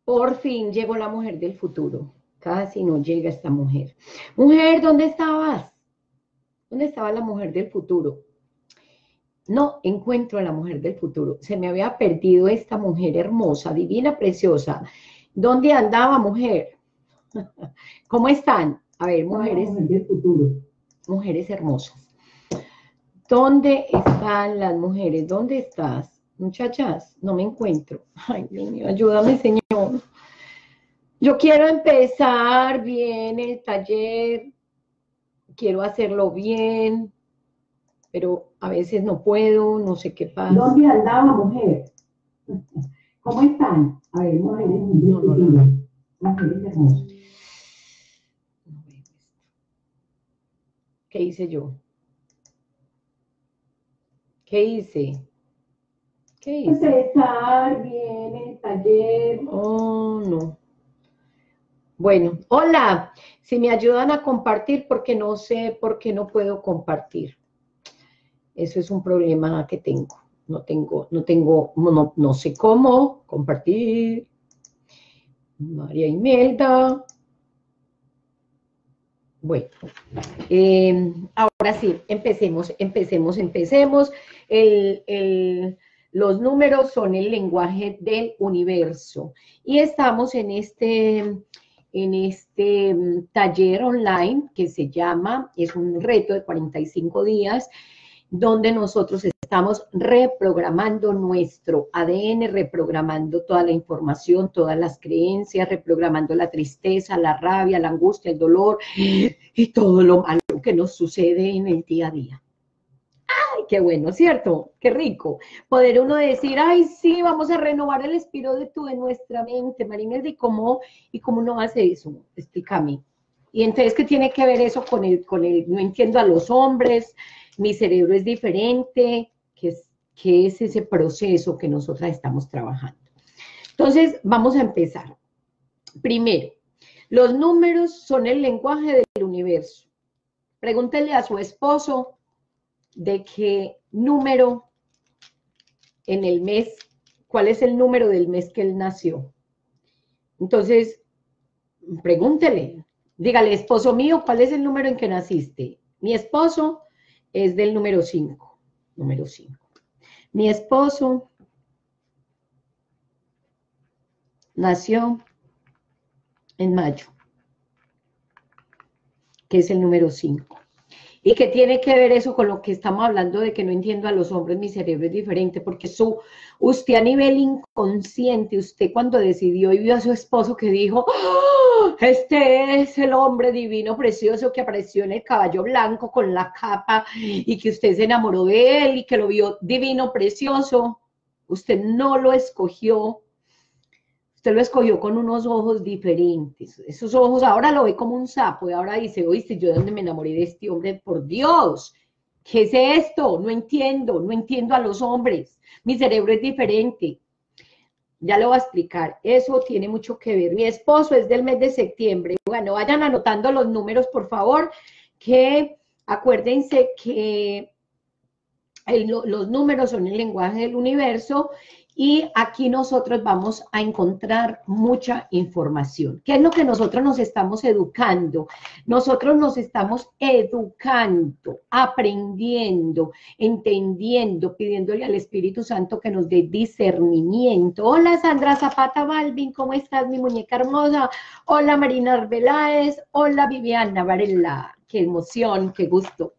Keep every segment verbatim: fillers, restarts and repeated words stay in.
Por fin llegó la mujer del futuro. Casi no llega esta mujer. Mujer, ¿dónde estabas? ¿Dónde estaba la mujer del futuro? No encuentro a la mujer del futuro. Se me había perdido esta mujer hermosa, divina, preciosa. ¿Dónde andaba, mujer? ¿Cómo están? A ver, mujeres. Mujer del futuro. Mujeres hermosas. ¿Dónde están las mujeres? ¿Dónde estás? Muchachas, no me encuentro. Ay, Dios mío, ayúdame, Señor. Yo quiero empezar bien el taller, quiero hacerlo bien, pero a veces no puedo, no sé qué pasa. ¿Dónde andaba, mujer? ¿Cómo están? A ver, mujeres, no, no, no, no. Mujeres hermosas. ¿Qué hice yo? ¿Qué hice? ¿Qué hice? Empezar bien el taller. Oh, no. Bueno, hola. Si me ayudan a compartir, porque no sé por qué no puedo compartir. Eso es un problema que tengo. No tengo, no tengo, no, no sé cómo compartir. María Imelda. Bueno, eh, ahora sí, empecemos, empecemos, empecemos. El, el, los números son el lenguaje del universo. Y estamos en este, en este taller online que se llama, es un reto de cuarenta y cinco días, donde nosotros estamos reprogramando nuestro A D N, reprogramando toda la información, todas las creencias, reprogramando la tristeza, la rabia, la angustia, el dolor y todo lo malo que nos sucede en el día a día. ¡Ay, qué bueno! ¿Cierto? ¡Qué rico! Poder uno decir, ¡ay, sí, vamos a renovar el espíritu de nuestra mente! Marina, ¿y cómo, ¿y cómo no hace eso? Explícame. Y entonces, ¿qué tiene que ver eso con el, con el, no entiendo a los hombres, mi cerebro es diferente, ¿qué es, qué es ese proceso que nosotras estamos trabajando? Entonces, vamos a empezar. Primero, los números son el lenguaje del universo. Pregúntele a su esposo de qué número en el mes, cuál es el número del mes que él nació. Entonces, pregúntele, dígale, esposo mío, ¿cuál es el número en que naciste? Mi esposo es del número cinco, número cinco. Mi esposo nació en mayo, que es el número cinco. ¿Y qué tiene que ver eso con lo que estamos hablando de que no entiendo a los hombres, mi cerebro es diferente? Porque su, usted a nivel inconsciente, usted cuando decidió y vio a su esposo que dijo, ¡oh, este es el hombre divino, precioso que apareció en el caballo blanco con la capa y que usted se enamoró de él y que lo vio divino, precioso, usted no lo escogió, usted lo escogió con unos ojos diferentes. Esos ojos ahora lo ve como un sapo y ahora dice, oíste, yo de dónde me enamoré de este hombre, por Dios, ¿qué es esto? No entiendo, no entiendo a los hombres, mi cerebro es diferente. Ya lo voy a explicar, eso tiene mucho que ver. Mi esposo es del mes de septiembre. Bueno, vayan anotando los números, por favor, que acuérdense que el, los números son el lenguaje del universo. Y aquí nosotros vamos a encontrar mucha información. ¿Qué es lo que nosotros nos estamos educando? Nosotros nos estamos educando, aprendiendo, entendiendo, pidiéndole al Espíritu Santo que nos dé discernimiento. Hola Sandra Zapata Balvin, ¿cómo estás, mi muñeca hermosa? Hola Marina Arbeláez, hola Viviana Varela, qué emoción, qué gusto.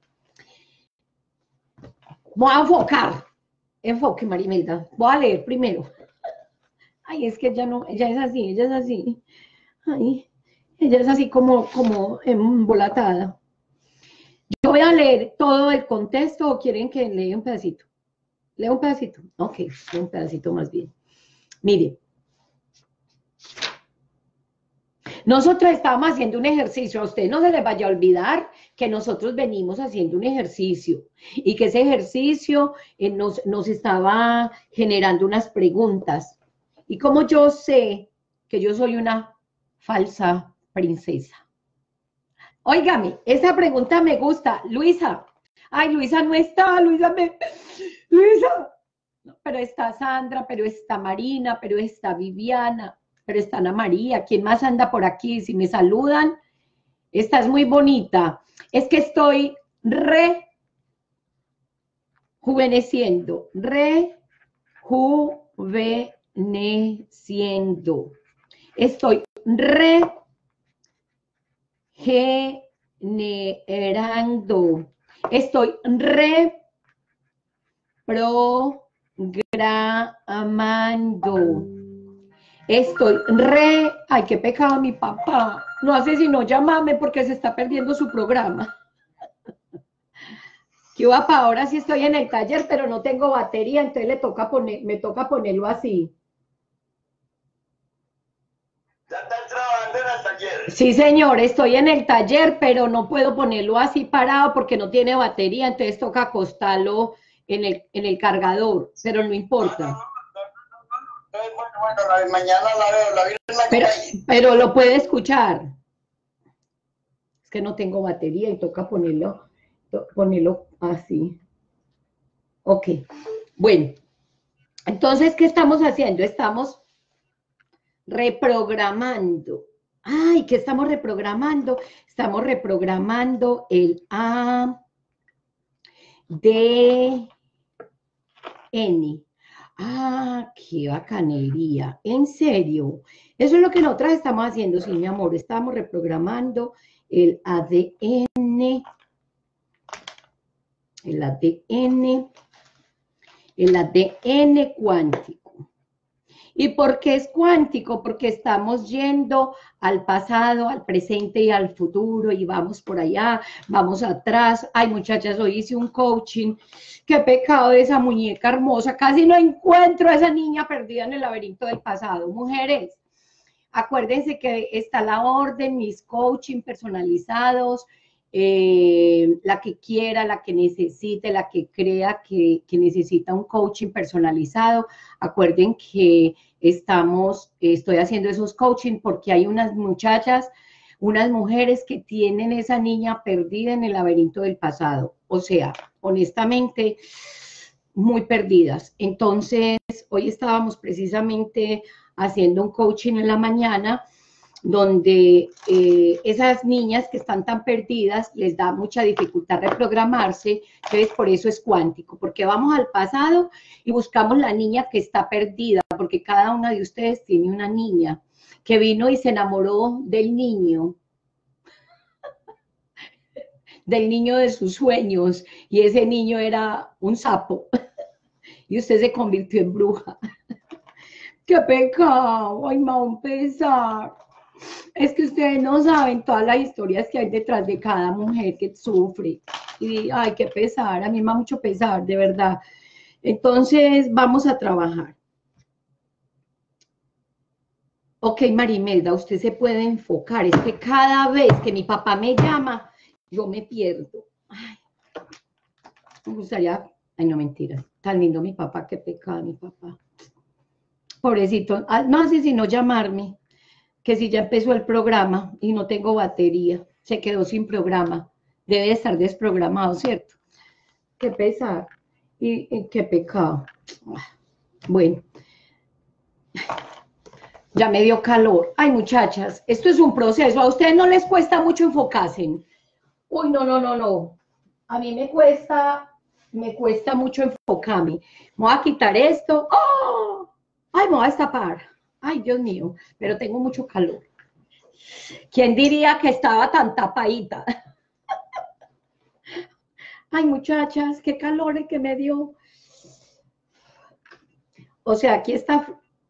Voy a enfocar. Enfoque, Marimelda. Voy a leer primero. Ay, es que ella no, ella es así, ella es así. Ay, ella es así como, como embolatada. Yo voy a leer todo el contexto o quieren que lea un pedacito. Lea un pedacito. Ok, lea un pedacito más bien. Mire. Nosotros estábamos haciendo un ejercicio, a ustedes no se les vaya a olvidar que nosotros venimos haciendo un ejercicio y que ese ejercicio eh, nos, nos estaba generando unas preguntas. Y como yo sé que yo soy una falsa princesa. Óigame, esa pregunta me gusta. Luisa, ay, Luisa no está, Luisa me... Luisa, no, pero está Sandra, pero está Marina, pero está Viviana. pero está Ana María. ¿Quién más anda por aquí? Si me saludan, estás muy bonita. Es que estoy rejuveneciendo, rejuveneciendo. Estoy regenerando. Estoy reprogramando. Estoy re... Ay, qué pecado mi papá. No hace sino llamarme porque se está perdiendo su programa. ¿Qué va para ahora? Sí estoy en el taller, pero no tengo batería, entonces le toca poner, me toca ponerlo así. ¿Ya estás trabajando en el taller? Sí, señor, estoy en el taller, pero no puedo ponerlo así parado porque no tiene batería, entonces toca acostarlo en el, en el cargador, pero no importa. Bueno, bueno, la, mañana la veo, la vi en la Pero, calle. pero lo puede escuchar. Es que no tengo batería y toca ponerlo, ponerlo así. Ok, bueno. Entonces, ¿qué estamos haciendo? Estamos reprogramando. Ay, ¿qué estamos reprogramando? Estamos reprogramando el A D N. Ah, qué bacanería. En serio. Eso es lo que nosotras estamos haciendo, sí, mi amor. Estamos reprogramando el A D N. El A D N. El A D N cuántico. ¿Y por qué es cuántico? Porque estamos yendo al pasado, al presente y al futuro, y vamos por allá, vamos atrás. Ay, muchachas, hoy hice un coaching. Qué pecado de esa muñeca hermosa. Casi no encuentro a esa niña perdida en el laberinto del pasado. Mujeres, acuérdense que está la orden, mis coaching personalizados, eh, la que quiera, la que necesite, la que crea que, que necesita un coaching personalizado. Acuerden que estamos, estoy haciendo esos coaching porque hay unas muchachas, unas mujeres que tienen esa niña perdida en el laberinto del pasado. O sea, honestamente, muy perdidas. Entonces, hoy estábamos precisamente haciendo un coaching en la mañana donde eh, esas niñas que están tan perdidas les da mucha dificultad reprogramarse, entonces por eso es cuántico, porque vamos al pasado y buscamos la niña que está perdida, porque cada una de ustedes tiene una niña que vino y se enamoró del niño, del niño de sus sueños, y ese niño era un sapo, y usted se convirtió en bruja. ¡Qué pecado! ¡Ay, me va a pesar! Es que ustedes no saben todas las historias que hay detrás de cada mujer que sufre. Y, ay, qué pesar, a mí me da mucho pesar, de verdad. Entonces, vamos a trabajar. Ok, Marimelda, usted se puede enfocar. Es que cada vez que mi papá me llama, yo me pierdo. Ay, me gustaría... Ay, no, mentiras. Tan lindo mi papá, qué pecado mi papá. Pobrecito, no hace sino llamarme, que si ya empezó el programa y no tengo batería, se quedó sin programa, debe estar desprogramado, ¿cierto? Qué pesar y, y qué pecado. Bueno, ya me dio calor. Ay, muchachas, esto es un proceso, a ustedes no les cuesta mucho enfocarse. Uy, no, no, no, no, a mí me cuesta, me cuesta mucho enfocarme. Me voy a quitar esto. ¡Oh! Ay, me voy a destapar. Ay, Dios mío, pero tengo mucho calor. ¿Quién diría que estaba tan tapadita? Ay, muchachas, qué calor el que me dio. O sea, aquí está...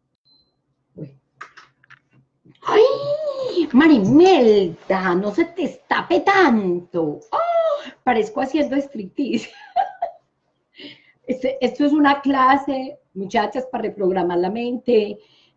¡Ay! Marimelda, no se te estape tanto. Oh, parezco haciendo striptease. Este, esto es una clase, muchachas, para reprogramar la mente.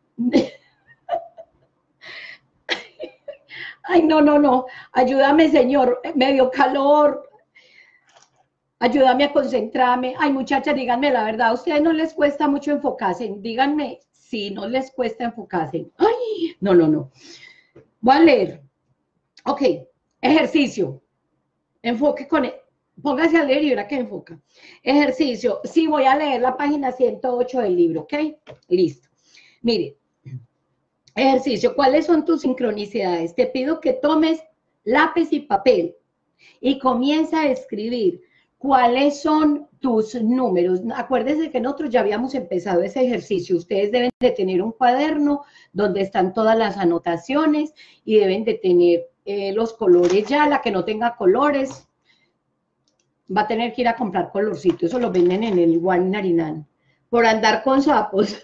Ay, no, no, no. Ayúdame, Señor. Me dio calor. Ayúdame a concentrarme. Ay, muchachas, díganme la verdad. ¿A ustedes no les cuesta mucho enfocarse? Díganme si no les cuesta enfocarse. Ay, no, no, no. Voy a leer. Ok, ejercicio. Enfoque con... Póngase a leer y verá que enfoca. Ejercicio. Sí, voy a leer la página ciento ocho del libro, ¿ok? Listo. Mire, Ejercicio, ¿cuáles son tus sincronicidades? Te pido que tomes lápiz y papel y comienza a escribir cuáles son tus números. Acuérdense que nosotros ya habíamos empezado ese ejercicio. Ustedes deben de tener un cuaderno donde están todas las anotaciones y deben de tener eh, los colores ya. La que no tenga colores va a tener que ir a comprar colorcitos. Eso lo venden en el Guanarinan. Por andar con sapos.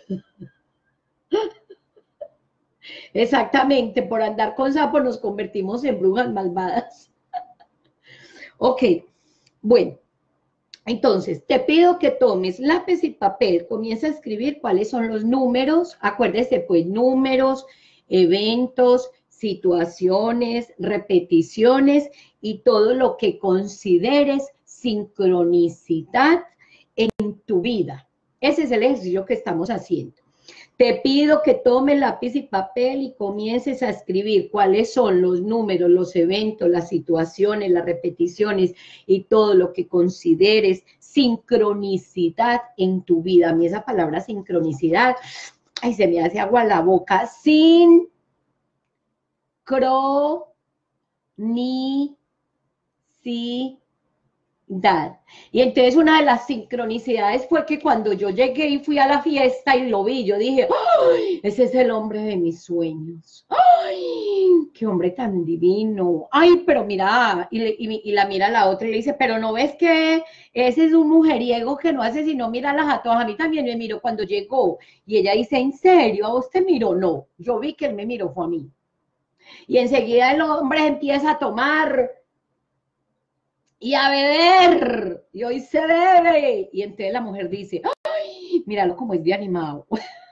Exactamente, por andar con sapos nos convertimos en brujas malvadas. Ok, bueno, entonces te pido que tomes lápiz y papel, comienza a escribir cuáles son los números, acuérdese pues números, eventos, situaciones, repeticiones y todo lo que consideres sincronicidad en tu vida. Ese es el ejercicio que estamos haciendo. Te pido que tomes lápiz y papel y comiences a escribir cuáles son los números, los eventos, las situaciones, las repeticiones y todo lo que consideres sincronicidad en tu vida. A mí esa palabra sincronicidad, ay, se me hace agua la boca. Sincronicidad. Y entonces una de las sincronicidades fue que cuando yo llegué y fui a la fiesta y lo vi, yo dije, ¡ay! Ese es el hombre de mis sueños. ¡Ay! ¡Qué hombre tan divino! ¡Ay, pero mira! Y, le, y, y la mira a la otra y le dice, pero ¿no ves que ese es un mujeriego que no hace sino mirarlas a todas? A mí también me miró cuando llegó. Y ella dice, ¿en serio? ¿A vos te miró? No, yo vi que él me miró, fue a mí. Y enseguida el hombre empieza a tomar y a beber, y hoy se bebe. Y entonces la mujer dice, ¡ay! Míralo como es de animado.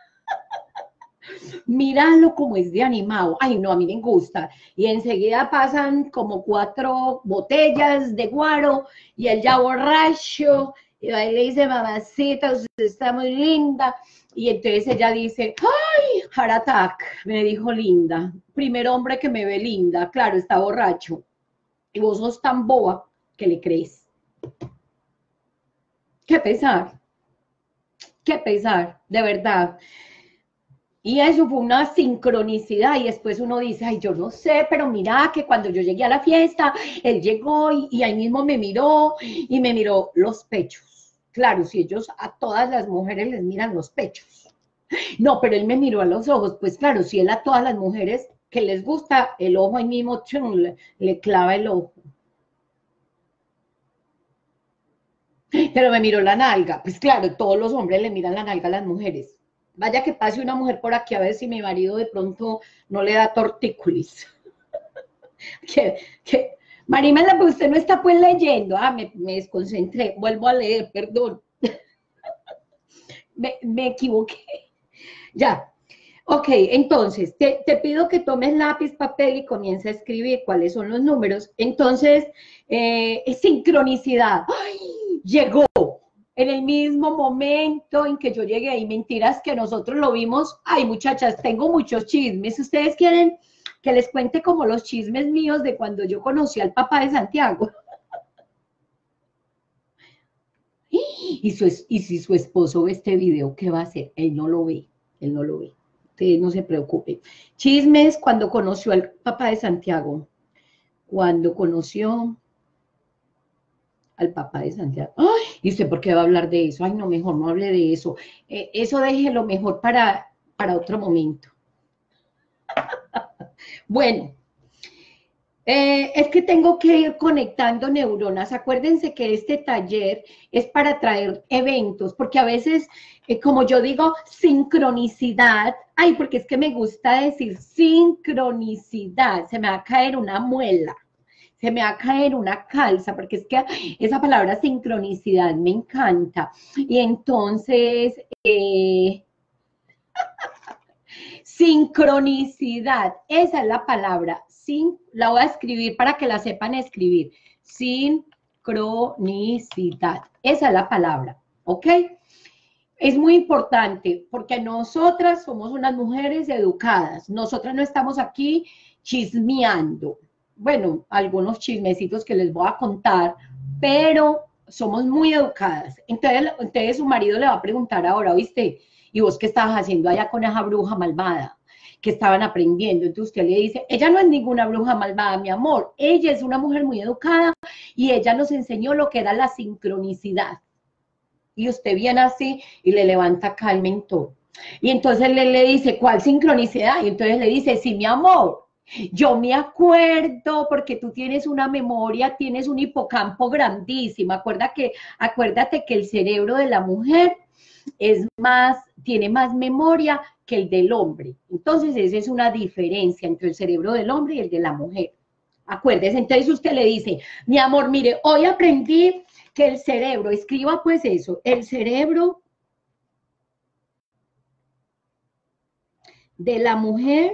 Míralo como es de animado. Ay, no, a mí me gusta. Y enseguida pasan como cuatro botellas de guaro, y él ya borracho, y ahí le dice, mamacita, usted está muy linda. Y entonces ella dice, ¡ay! Heart attack, me dijo linda. Primer hombre que me ve linda, claro, está borracho. Y vos sos tan boba que le crees. Qué pesar, qué pesar, de verdad. Y eso fue una sincronicidad y después uno dice, ay, yo no sé, pero mira que cuando yo llegué a la fiesta, él llegó y, y ahí mismo me miró y me miró los pechos. Claro, si ellos a todas las mujeres les miran los pechos. No, pero él me miró a los ojos, pues claro, si él a todas las mujeres que les gusta el ojo ahí mismo, chum, le, le clava el ojo. Pero me miró la nalga. Pues claro, todos los hombres le miran la nalga a las mujeres. Vaya que pase una mujer por aquí a ver si mi marido de pronto no le da tortícolis. que, que, Marimela, pues usted no está pues leyendo. Ah, me, me desconcentré. Vuelvo a leer, perdón. me, me equivoqué. Ya. Ok, entonces, te, te pido que tomes lápiz, papel y comiences a escribir cuáles son los números. Entonces, eh, es sincronicidad. ¡Ay! Llegó en el mismo momento en que yo llegué, y mentiras que nosotros lo vimos. Ay, muchachas, tengo muchos chismes. ¿Ustedes quieren que les cuente como los chismes míos de cuando yo conocí al papá de Santiago? Y, su, y si su esposo ve este video, ¿qué va a hacer? Él no lo ve, él no lo ve. Ustedes no se preocupen. Chismes cuando conoció al papá de Santiago. Cuando conoció al papá de Santiago. ¡Ay! ¿Y usted por qué va a hablar de eso? Ay, no, mejor no hable de eso. Eh, eso déjelo mejor para, para otro momento. Bueno, eh, es que tengo que ir conectando neuronas. Acuérdense que este taller es para traer eventos, porque a veces, eh, como yo digo, sincronicidad. Ay, porque es que me gusta decir sincronicidad. Se me va a caer una muela. Se me va a caer una calza, porque es que esa palabra sincronicidad me encanta. Y entonces, eh, sincronicidad, esa es la palabra. Sin, la voy a escribir para que la sepan escribir. Sincronicidad, esa es la palabra, ¿ok? Es muy importante, porque nosotras somos unas mujeres educadas. Nosotras no estamos aquí chismeando. Bueno, algunos chismecitos que les voy a contar, pero somos muy educadas. Entonces, entonces su marido le va a preguntar ahora, ¿oíste? ¿Y vos qué estabas haciendo allá con esa bruja malvada? que estaban aprendiendo. Entonces usted le dice, ella no es ninguna bruja malvada, mi amor, ella es una mujer muy educada y ella nos enseñó lo que era la sincronicidad. Y usted viene así y le levanta acá el mentor. Y entonces le, le dice, ¿cuál sincronicidad? Y entonces le dice, sí, mi amor, yo me acuerdo porque tú tienes una memoria, tienes un hipocampo grandísimo. Acuérdate que, acuérdate que el cerebro de la mujer es más, tiene más memoria que el del hombre. Entonces esa es una diferencia entre el cerebro del hombre y el de la mujer. Acuérdese, entonces usted le dice, mi amor, mire, hoy aprendí que el cerebro, escriba pues eso, el cerebro de la mujer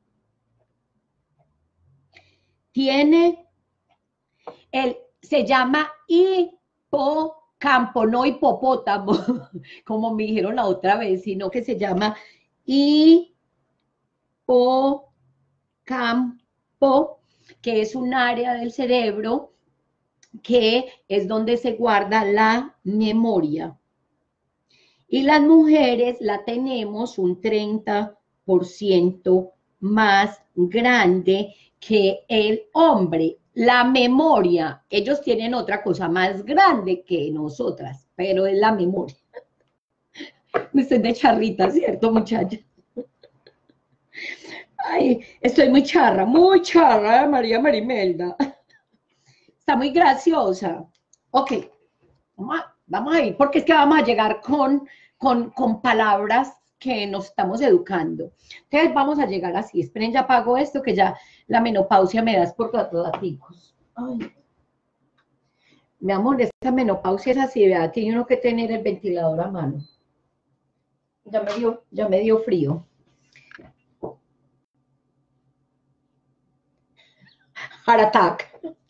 tiene, el, se llama hipocampo, no hipopótamo, como me dijeron la otra vez, sino que se llama hipocampo, que es un área del cerebro que es donde se guarda la memoria. Y las mujeres la tenemos un treinta por ciento más grande que el hombre. La memoria, ellos tienen otra cosa más grande que nosotras, pero es la memoria. Me estoy de charrita, ¿cierto, muchachos? Ay, estoy muy charra, muy charra, María Marimelda. Está muy graciosa. Ok, vamos a, vamos a ir, porque es que vamos a llegar con, con, con palabras que nos estamos educando. Entonces vamos a llegar así. Esperen, ya apago esto, que ya la menopausia me das por gaticos. Ay. Mi amor, esta menopausia es así, ¿verdad? Tiene uno que tener el ventilador a mano. Ya me dio, ya me dio frío. Heart attack.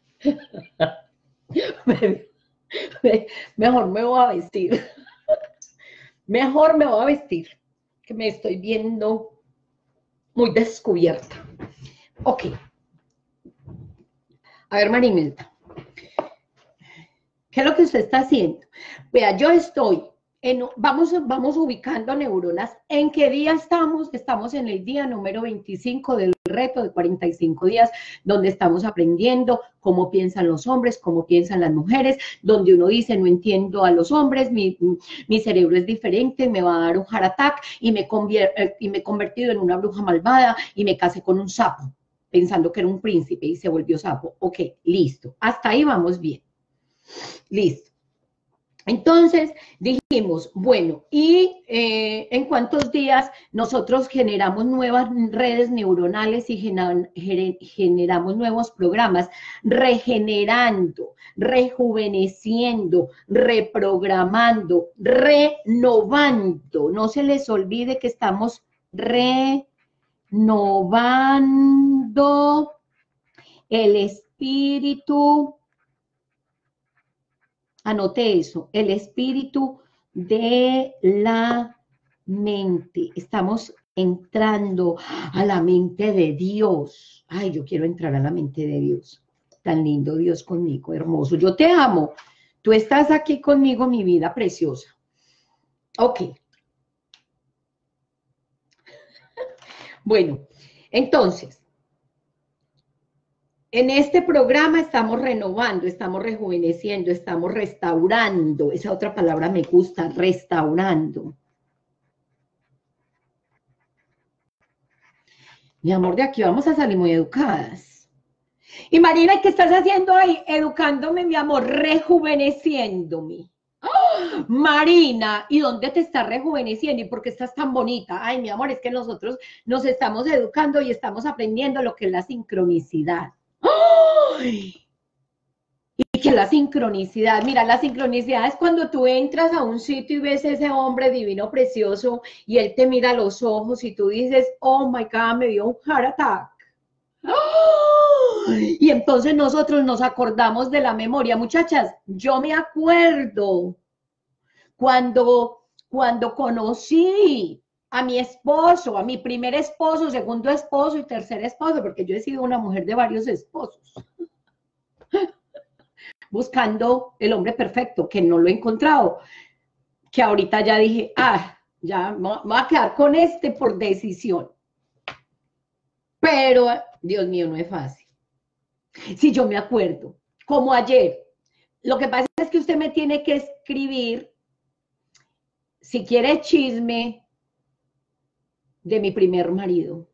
Mejor me voy a vestir. Mejor me voy a vestir, que me estoy viendo muy descubierta. Ok. A ver, Marimelda, ¿qué es lo que usted está haciendo? Vea, yo estoy, en, vamos, vamos ubicando neuronas. ¿En qué día estamos? Estamos en el día número veinticinco del reto de cuarenta y cinco días, donde estamos aprendiendo cómo piensan los hombres, cómo piensan las mujeres, donde uno dice, no entiendo a los hombres, mi, mi cerebro es diferente, me va a dar un heart attack y me, y me he convertido en una bruja malvada y me casé con un sapo, pensando que era un príncipe y se volvió sapo. Ok, listo. Hasta ahí vamos bien. Listo. Entonces dijimos, bueno, ¿y eh, en cuántos días nosotros generamos nuevas redes neuronales y gener, generamos nuevos programas? Regenerando, rejuveneciendo, reprogramando, renovando. No se les olvide que estamos renovando el espíritu. Anote eso, el espíritu de la mente. Estamos entrando a la mente de Dios. Ay, yo quiero entrar a la mente de Dios. Tan lindo Dios conmigo, hermoso. Yo te amo. Tú estás aquí conmigo, mi vida preciosa. Ok. Bueno, entonces, en este programa estamos renovando, estamos rejuveneciendo, estamos restaurando. Esa otra palabra me gusta, restaurando. Mi amor, de aquí vamos a salir muy educadas. Y Marina, ¿qué estás haciendo ahí? Educándome, mi amor, rejuveneciéndome. ¡Oh! Marina, ¿y dónde te estás rejuveneciendo? ¿Y por qué estás tan bonita? Ay, mi amor, es que nosotros nos estamos educando y estamos aprendiendo lo que es la sincronicidad. ¡Ay! ¿Y qué es la sincronicidad? Mira, la sincronicidad es cuando tú entras a un sitio y ves a ese hombre divino, precioso, y él te mira a los ojos y tú dices, oh my God, me dio un heart attack. ¡Ay! Y entonces nosotros nos acordamos de la memoria. Muchachas, yo me acuerdo cuando, cuando conocí a mi esposo, a mi primer esposo, segundo esposo y tercer esposo, porque yo he sido una mujer de varios esposos, buscando el hombre perfecto, que no lo he encontrado, que ahorita ya dije, ah, ya me voy a quedar con este por decisión. Pero, Dios mío, no es fácil. Si yo me acuerdo, como ayer, lo que pasa es que usted me tiene que escribir, si quiere chisme, de mi primer marido.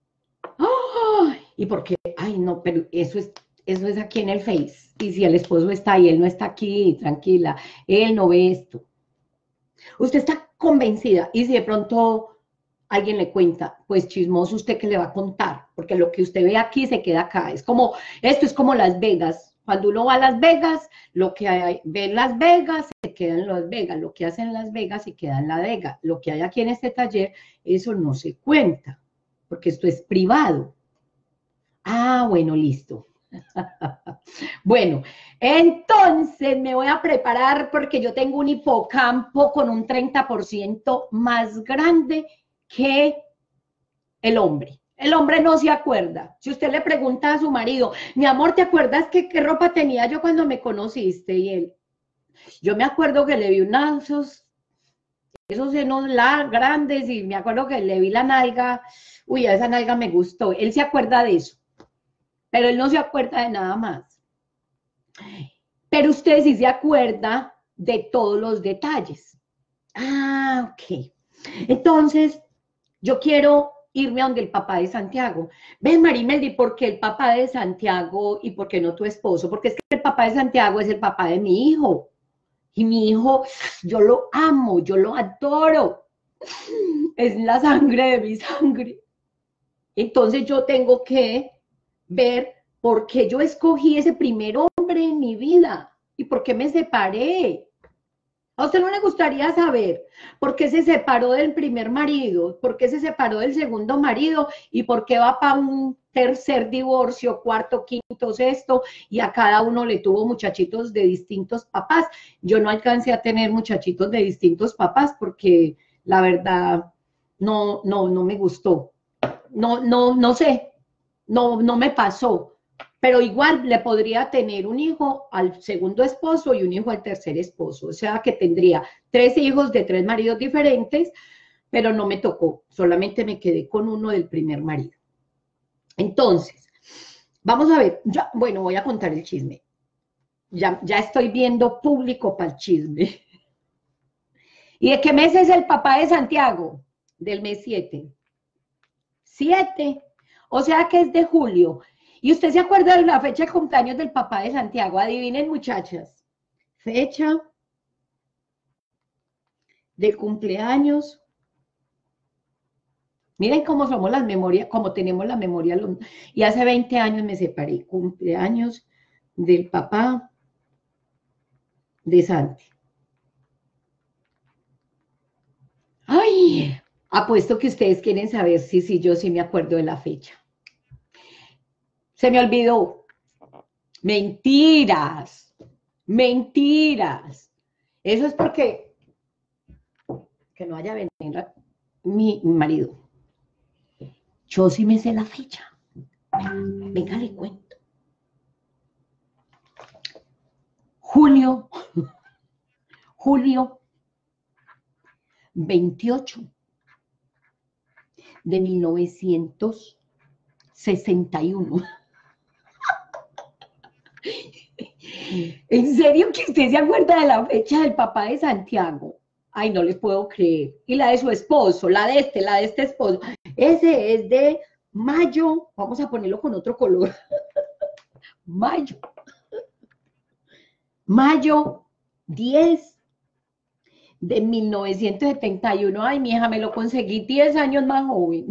¡Oh! ¿Y por qué? Ay, no, pero eso es, eso es aquí en el Face. Y si el esposo está ahí, él no está aquí, tranquila, él no ve esto. Usted está convencida, y si de pronto alguien le cuenta, pues chismoso usted que le va a contar, porque lo que usted ve aquí se queda acá. Es como, esto es como Las Vegas. Cuando uno va a Las Vegas, lo que hay, ve en Las Vegas se queda en Las Vegas, lo que hace en Las Vegas se queda en Las Vegas. Lo que hay aquí en este taller, eso no se cuenta, porque esto es privado. Ah, bueno, listo. Bueno, entonces me voy a preparar porque yo tengo un hipocampo con un treinta por ciento más grande que el hombre. El hombre no se acuerda. Si usted le pregunta a su marido, mi amor, ¿te acuerdas que qué ropa tenía yo cuando me conociste? Y él, yo me acuerdo que le vi unos, esos, esos senos la, grandes y me acuerdo que le vi la nalga, uy, a esa nalga me gustó. Él se acuerda de eso, pero él no se acuerda de nada más. Pero usted sí se acuerda de todos los detalles. Ah, ok. Entonces, yo quiero irme a donde el papá de Santiago. Ve, Marimeldi, ¿por qué el papá de Santiago y por qué no tu esposo? Porque es que el papá de Santiago es el papá de mi hijo. Y mi hijo, yo lo amo, yo lo adoro. Es la sangre de mi sangre. Entonces yo tengo que ver por qué yo escogí ese primer hombre en mi vida y por qué me separé. ¿A usted no le gustaría saber por qué se separó del primer marido, por qué se separó del segundo marido y por qué va para un tercer divorcio, cuarto, quinto, sexto, y a cada uno le tuvo muchachitos de distintos papás? Yo no alcancé a tener muchachitos de distintos papás porque la verdad no, no, no me gustó. No, no, no sé, no, no me pasó. Pero igual le podría tener un hijo al segundo esposo y un hijo al tercer esposo. O sea que tendría tres hijos de tres maridos diferentes, pero no me tocó. Solamente me quedé con uno del primer marido. Entonces, vamos a ver. Ya, bueno, voy a contar el chisme. Ya, ya estoy viendo público para el chisme. ¿Y de qué mes es el papá de Santiago? Del mes siete. siete. O sea que es de julio. ¿Y usted se acuerda de la fecha de cumpleaños del papá de Santiago? Adivinen, muchachas. Fecha de cumpleaños. Miren cómo somos las memorias, cómo tenemos la memoria. Y hace veinte años me separé. Cumpleaños del papá de Santi. Ay, apuesto que ustedes quieren saber si sí, yo sí me acuerdo de la fecha. Se me olvidó. Mentiras. Mentiras. Eso es porque que no haya venido mi marido. Yo sí me sé la fecha. Venga, le cuento. Julio, julio veintiocho de mil novecientos sesenta y uno. ¿En serio que usted se acuerda de la fecha del papá de Santiago? Ay, no les puedo creer. Y la de su esposo, la de este, la de este esposo. Ese es de mayo. Vamos a ponerlo con otro color. Mayo. Mayo diez de mil novecientos setenta y uno. Ay, mi hija, me lo conseguí diez años más joven.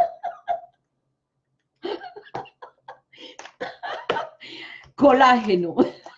Colágeno.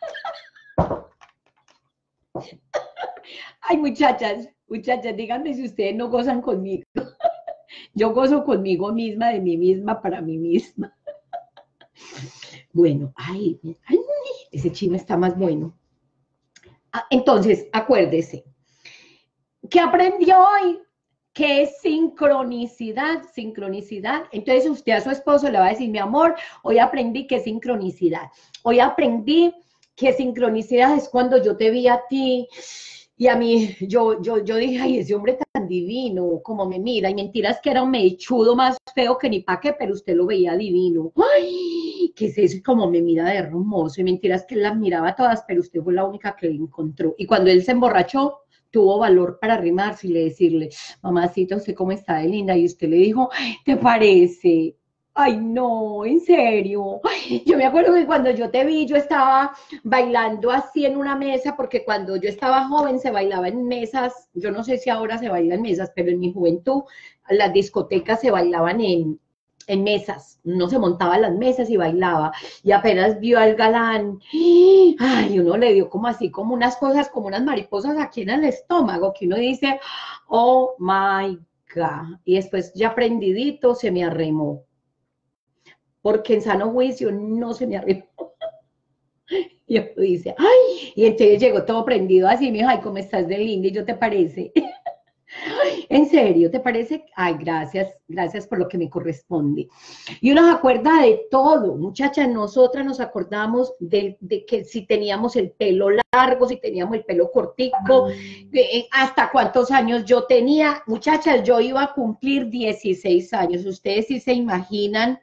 Ay, muchachas, muchachas, díganme si ustedes no gozan conmigo. Yo gozo conmigo misma, de mí misma, para mí misma. Bueno, ay, ay, ese chisme está más bueno. Entonces, acuérdese. ¿Qué aprendió hoy? ¿Qué es sincronicidad? Sincronicidad. Entonces usted a su esposo le va a decir, mi amor, hoy aprendí que es sincronicidad. Hoy aprendí que sincronicidad es cuando yo te vi a ti Y a mí, yo, yo, yo dije, ay, ese hombre tan divino, como me mira, y mentiras que era un mechudo más feo que ni pa' qué, pero usted lo veía divino. Ay, ¿qué es eso? Y como me mira de hermoso, y mentiras que él las miraba todas, pero usted fue la única que le encontró. Y cuando él se emborrachó, tuvo valor para arrimarse y le decirle, mamacita, ¿usted cómo está de linda? Y usted le dijo, ¿te parece? Ay, no, en serio. Ay, yo me acuerdo que cuando yo te vi, yo estaba bailando así en una mesa, porque cuando yo estaba joven se bailaba en mesas, yo no sé si ahora se baila en mesas, pero en mi juventud las discotecas se bailaban en, en mesas, no se montaban las mesas y bailaba, y apenas vio al galán, ay, uno le dio como así, como unas cosas, como unas mariposas aquí en el estómago, que uno dice, oh my God, y después ya prendidito se me arremó, porque en sano juicio no se me arremó. Y yo dice, ay, y entonces llegó todo prendido así, me dijo, ay, ¿cómo estás de linda? Y yo, ¿te parece? ¿En serio? ¿Te parece? Ay, gracias, gracias por lo que me corresponde. Y uno se acuerda de todo, muchachas, nosotras nos acordamos de, de que si teníamos el pelo largo, si teníamos el pelo cortico, de, hasta cuántos años yo tenía. Muchachas, yo iba a cumplir dieciséis años, ustedes sí se imaginan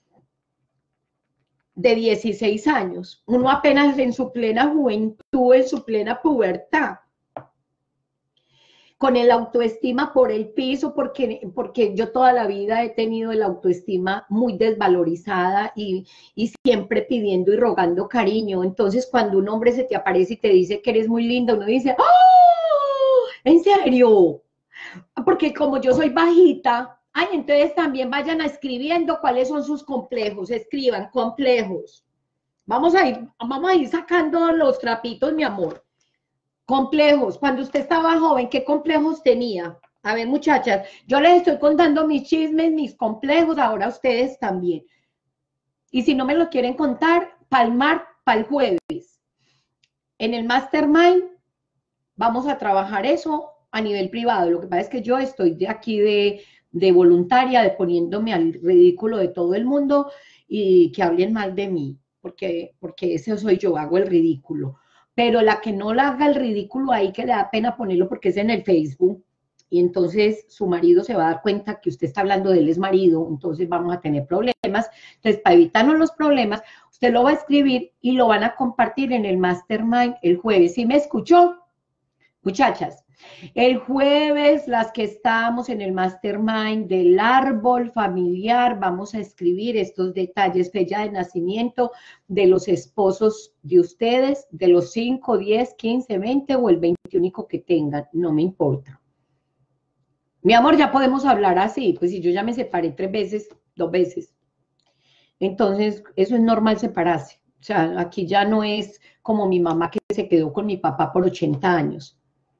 de dieciséis años, uno apenas en su plena juventud, en su plena pubertad, con el autoestima por el piso, porque, porque yo toda la vida he tenido el autoestima muy desvalorizada y, y siempre pidiendo y rogando cariño. Entonces, cuando un hombre se te aparece y te dice que eres muy linda, uno dice, ¡oh! ¿En serio? Porque como yo soy bajita, ay, entonces también vayan a escribiendo cuáles son sus complejos, escriban complejos. Vamos a ir, vamos a ir sacando los trapitos, mi amor. Complejos. Cuando usted estaba joven, ¿qué complejos tenía? A ver, muchachas, yo les estoy contando mis chismes, mis complejos, ahora ustedes también. Y si no me lo quieren contar, palmar para el jueves. En el Mastermind vamos a trabajar eso a nivel privado. Lo que pasa es que yo estoy de aquí de, de voluntaria, de poniéndome al ridículo de todo el mundo y que hablen mal de mí, porque, porque ese soy yo, hago el ridículo. Pero la que no la haga el ridículo ahí, que le da pena ponerlo porque es en el Facebook, y entonces su marido se va a dar cuenta que usted está hablando de él es marido, entonces vamos a tener problemas. Entonces, para evitarnos los problemas, usted lo va a escribir y lo van a compartir en el Mastermind el jueves. ¿Sí me escuchó? Muchachas, el jueves, las que estamos en el Mastermind del árbol familiar, vamos a escribir estos detalles, fecha de nacimiento de los esposos de ustedes, de los cinco, diez, quince, veinte o el veinte único que tengan, no me importa. Mi amor, ya podemos hablar así, pues si yo ya me separé tres veces, dos veces. Entonces, eso es normal separarse. O sea, aquí ya no es como mi mamá que se quedó con mi papá por ochenta años.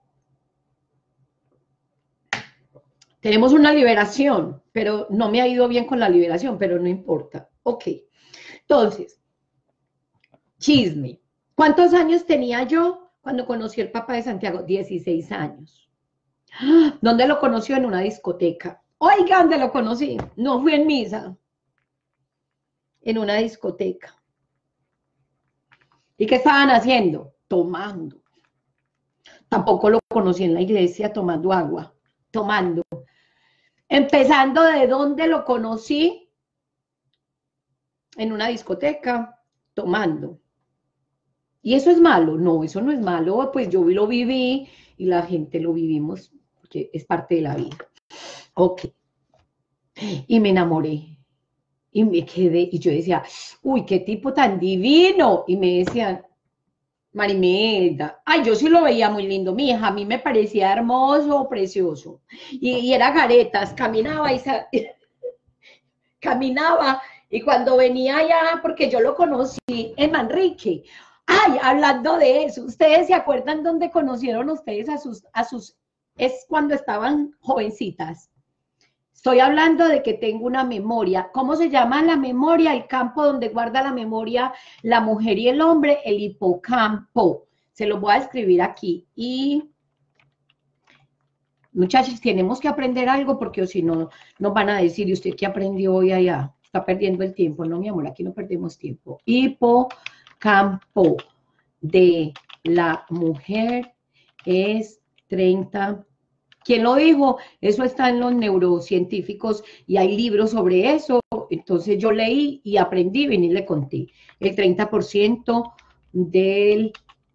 Tenemos una liberación, pero no me ha ido bien con la liberación, pero no importa. Ok, entonces, chisme. ¿Cuántos años tenía yo cuando conocí al papá de Santiago? dieciséis años. ¿Dónde lo conoció? En una discoteca. Oiga, ¿dónde lo conocí? No fui en misa. En una discoteca. ¿Y qué estaban haciendo? Tomando. Tampoco lo conocí en la iglesia tomando agua. Tomando. Empezando de dónde lo conocí, en una discoteca, tomando. ¿Y eso es malo? No, eso no es malo, pues yo lo viví y la gente lo vivimos, porque es parte de la vida. Ok. Y me enamoré. Y me quedé, y yo decía, uy, qué tipo tan divino. Y me decían, Marimelda, ay, yo sí lo veía muy lindo, mi hija, a mí me parecía hermoso, precioso, y, y era garetas, caminaba y se, caminaba, y cuando venía allá, porque yo lo conocí en Manrique, ay, hablando de eso, ¿ustedes se acuerdan dónde conocieron ustedes a sus, a sus, es cuando estaban jovencitas? Estoy hablando de que tengo una memoria. ¿Cómo se llama la memoria? El campo donde guarda la memoria la mujer y el hombre, el hipocampo. Se lo voy a escribir aquí. Y, muchachos, tenemos que aprender algo porque o si no, nos van a decir, ¿y usted qué aprendió hoy allá? Está perdiendo el tiempo. No, mi amor, aquí no perdemos tiempo. Hipocampo de la mujer es treinta. ¿Quién lo dijo? Eso está en los neurocientíficos y hay libros sobre eso. Entonces yo leí y aprendí, vine y le conté. El treinta por ciento del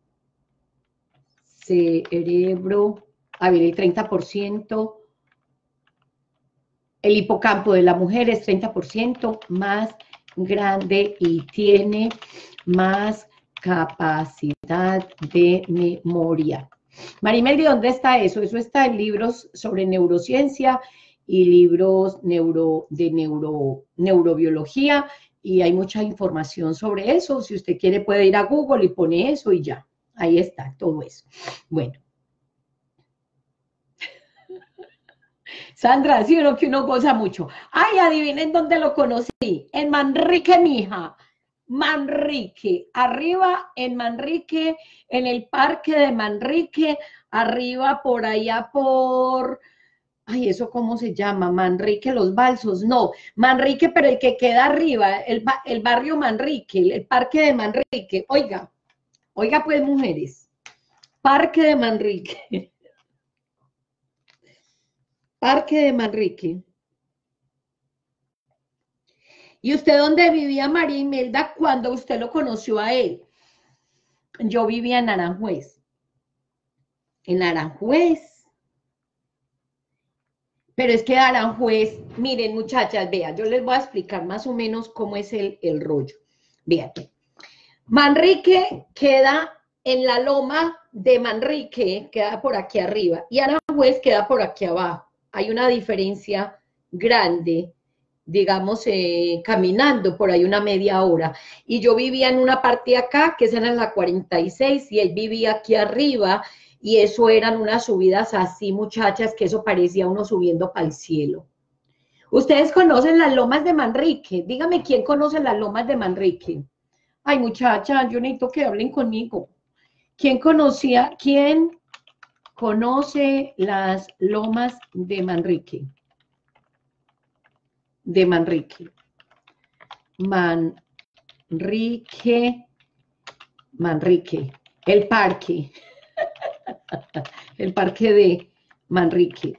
cerebro, a ver, el treinta por ciento, el hipocampo de la mujer es treinta por ciento más grande y tiene más capacidad de memoria. Marimel, ¿de dónde está eso? Eso está en libros sobre neurociencia y libros neuro, de neuro, neurobiología, y hay mucha información sobre eso. Si usted quiere puede ir a Google y pone eso y ya. Ahí está todo eso. Bueno. Sandra, sí, uno que uno goza mucho. Ay, adivinen dónde lo conocí. En Manrique, mija. Manrique, arriba en Manrique, en el parque de Manrique, arriba por allá por, ay, ¿eso cómo se llama? Manrique, los Balsos, no, Manrique, pero el que queda arriba, el, el barrio Manrique, el parque de Manrique, oiga, oiga pues mujeres, parque de Manrique, parque de Manrique. ¿Y usted dónde vivía, María Imelda, cuando usted lo conoció a él? Yo vivía en Aranjuez. En Aranjuez. Pero es que Aranjuez, miren muchachas, vean, yo les voy a explicar más o menos cómo es el, el rollo. Vean, Manrique queda en la loma de Manrique, queda por aquí arriba, y Aranjuez queda por aquí abajo. Hay una diferencia grande, digamos, eh, caminando por ahí una media hora. Y yo vivía en una parte acá, que esa era la cuarenta y seis, y él vivía aquí arriba, y eso eran unas subidas así, muchachas, que eso parecía uno subiendo para el cielo. ¿Ustedes conocen las lomas de Manrique? Dígame, ¿quién conoce las lomas de Manrique? Ay, muchacha, yo necesito que hablen conmigo. ¿Quién conocía, quién conoce las lomas de Manrique? De Manrique. Manrique, Manrique, el parque. El parque de Manrique,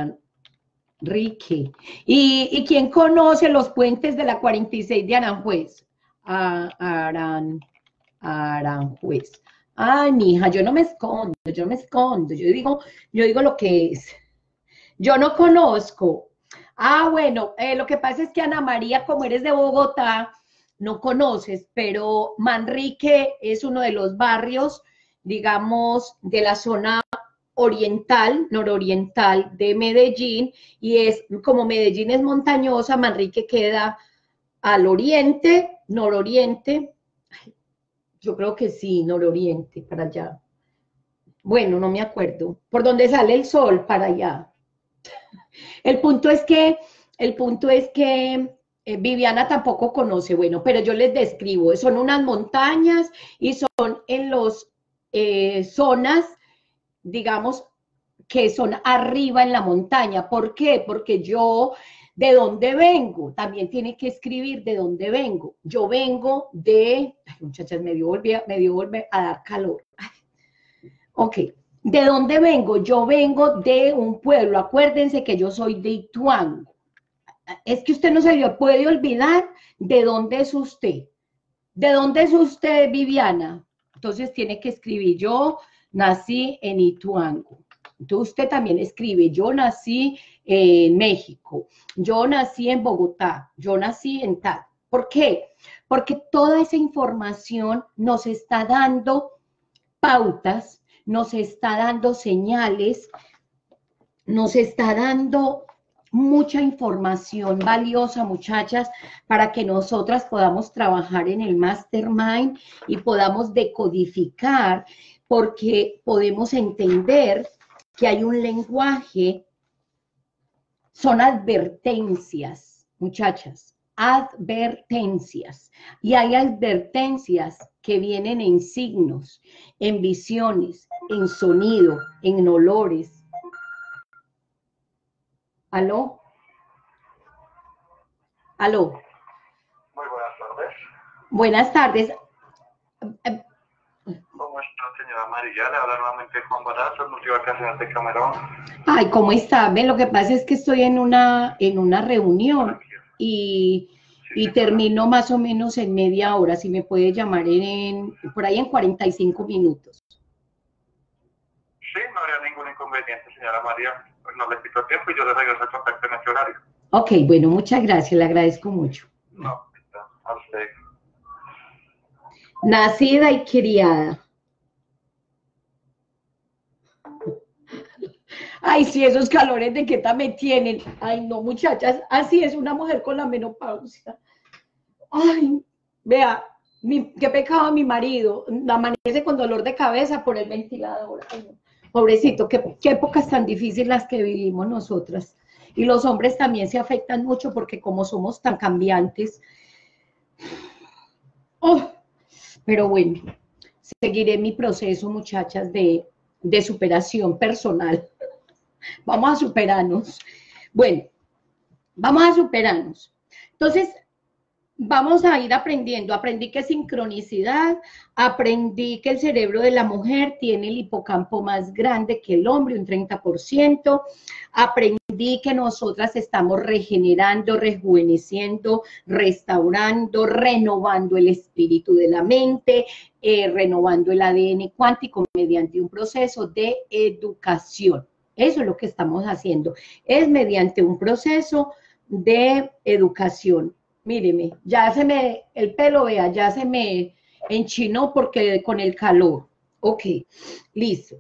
Manrique. ¿Y, ¿Y quién conoce los puentes de la cuarenta y seis de Aranjuez? A, Aran, Aranjuez. Ay, mija, yo no me escondo, yo no me escondo, yo digo, yo digo lo que es. Yo no conozco. Ah, bueno, eh, lo que pasa es que Ana María, como eres de Bogotá, no conoces, pero Manrique es uno de los barrios, digamos, de la zona oriental, nororiental de Medellín, y es, como Medellín es montañosa, Manrique queda al oriente, nororiente, yo creo que sí, nororiente, para allá. Bueno, no me acuerdo, por donde sale el sol, para allá. El punto es que, el punto es que eh, Viviana tampoco conoce, bueno, pero yo les describo, son unas montañas y son en los eh, zonas, digamos, que son arriba en la montaña. ¿Por qué? Porque yo, ¿de dónde vengo? También tiene que escribir de dónde vengo. Yo vengo de, ay, muchachas, me dio, volver, me dio volver a dar calor. Ay. Ok, ¿de dónde vengo? Yo vengo de un pueblo, acuérdense que yo soy de Ituango. Es que usted no se le puede olvidar de dónde es usted. ¿De dónde es usted, Viviana? Entonces tiene que escribir, yo nací en Ituango. Entonces usted también escribe, yo nací en México, yo nací en Bogotá, yo nací en tal. ¿Por qué? Porque toda esa información nos está dando pautas, nos está dando señales, nos está dando mucha información valiosa, muchachas, para que nosotras podamos trabajar en el mastermind y podamos decodificar, porque podemos entender que hay un lenguaje, son advertencias, muchachas, advertencias. Y hay advertencias que vienen en signos, en visiones, en sonido, en olores. ¿Aló? ¿Aló? Muy buenas tardes. Buenas tardes. ¿Cómo está, señora María? Le habla nuevamente Juan Barazo, multivacaciones de Camerón. Ay, ¿cómo está? Ve, lo que pasa es que estoy en una, en una reunión y, y termino más o menos en media hora. Si me puede llamar en, por ahí en cuarenta y cinco minutos. Sí, no habría ningún inconveniente, señora María. Pues no le quito tiempo y yo le regreso el contacto en este horario. Ok, bueno, muchas gracias, le agradezco mucho. No, a usted. Nacida y criada. Ay, sí, esos calores de queta me tienen. Ay, no, muchachas, así es una mujer con la menopausia. Ay, vea, mi, qué pecado mi marido. Amanece con dolor de cabeza por el ventilador. Ay, no. Pobrecito, qué, qué épocas tan difíciles las que vivimos nosotras. Y los hombres también se afectan mucho porque como somos tan cambiantes. Oh, pero bueno, seguiré mi proceso, muchachas, de, de superación personal. Vamos a superarnos. Bueno, vamos a superarnos. Entonces, vamos a ir aprendiendo. Aprendí que es sincronicidad, aprendí que el cerebro de la mujer tiene el hipocampo más grande que el hombre, un treinta por ciento. Aprendí que nosotras estamos regenerando, rejuveneciendo, restaurando, renovando el espíritu de la mente, eh, renovando el A D N cuántico mediante un proceso de educación. Eso es lo que estamos haciendo. Es mediante un proceso de educación. Míreme, ya se me, el pelo, vea, ya se me enchinó porque con el calor. Ok, listo.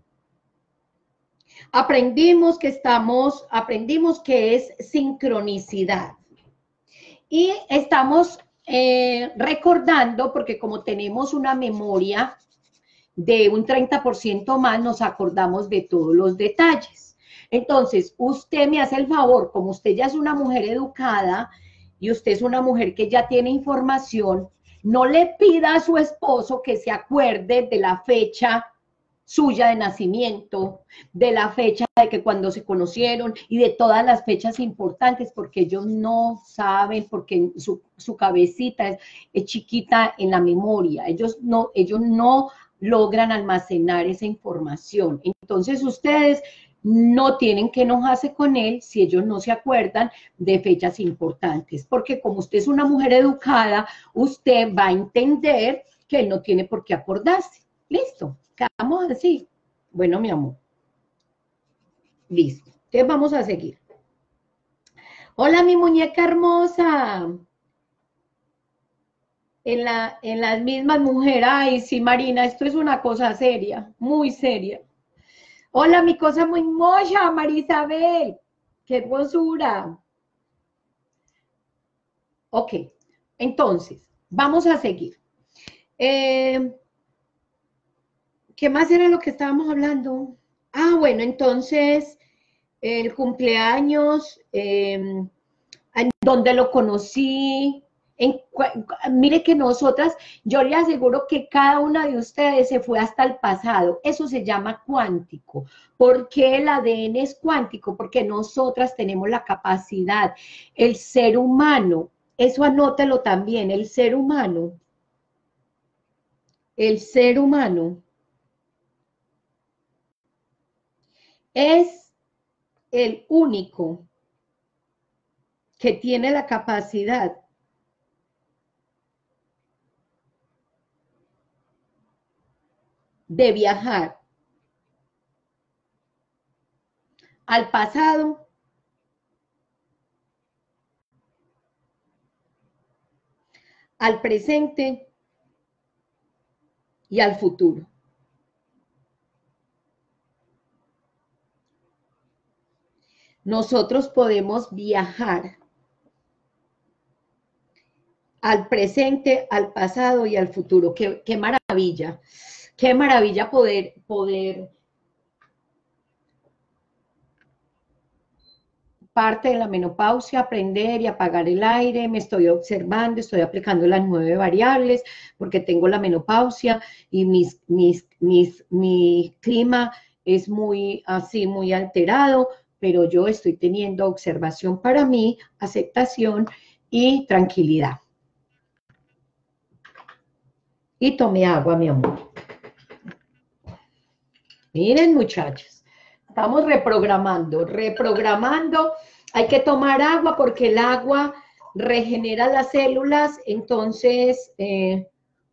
Aprendimos que estamos, aprendimos que es sincronicidad. Y estamos eh, recordando, porque como tenemos una memoria de un treinta por ciento más, nos acordamos de todos los detalles. Entonces, usted me hace el favor, como usted ya es una mujer educada, y usted es una mujer que ya tiene información, no le pida a su esposo que se acuerde de la fecha suya de nacimiento, de la fecha de que cuando se conocieron y de todas las fechas importantes, porque ellos no saben, porque su, su cabecita es, es chiquita en la memoria, ellos no, ellos no logran almacenar esa información. Entonces ustedes no tienen que enojarse con él si ellos no se acuerdan de fechas importantes, porque como usted es una mujer educada, usted va a entender que él no tiene por qué acordarse. Listo, quedamos así. Bueno, mi amor. Listo. Entonces vamos a seguir. Hola, mi muñeca hermosa. En, la, en las mismas mujeres. Ay, sí, Marina, esto es una cosa seria, muy seria. Hola, mi cosa muy mocha, Marisabel. Qué hermosura. Ok, entonces, vamos a seguir. Eh, ¿Qué más era lo que estábamos hablando? Ah, bueno, entonces, el cumpleaños, eh, en donde lo conocí, en, mire que nosotras, yo le aseguro que cada una de ustedes se fue hasta el pasado, eso se llama cuántico. ¿Por qué el A D N es cuántico? Porque nosotras tenemos la capacidad, el ser humano, eso anótelo también, el ser humano, el ser humano es el único que tiene la capacidad de viajar al pasado, al presente y al futuro. Nosotros podemos viajar al presente, al pasado y al futuro. Qué, qué maravilla, qué maravilla poder, poder parte de la menopausia, aprender y apagar el aire, me estoy observando, estoy aplicando las nueve variables, porque tengo la menopausia y mis, mis, mis, mi clima es muy así, muy alterado, pero yo estoy teniendo observación para mí, aceptación y tranquilidad. Y tome agua, mi amor. Miren, muchachos, estamos reprogramando, reprogramando. Hay que tomar agua porque el agua regenera las células, entonces... Eh,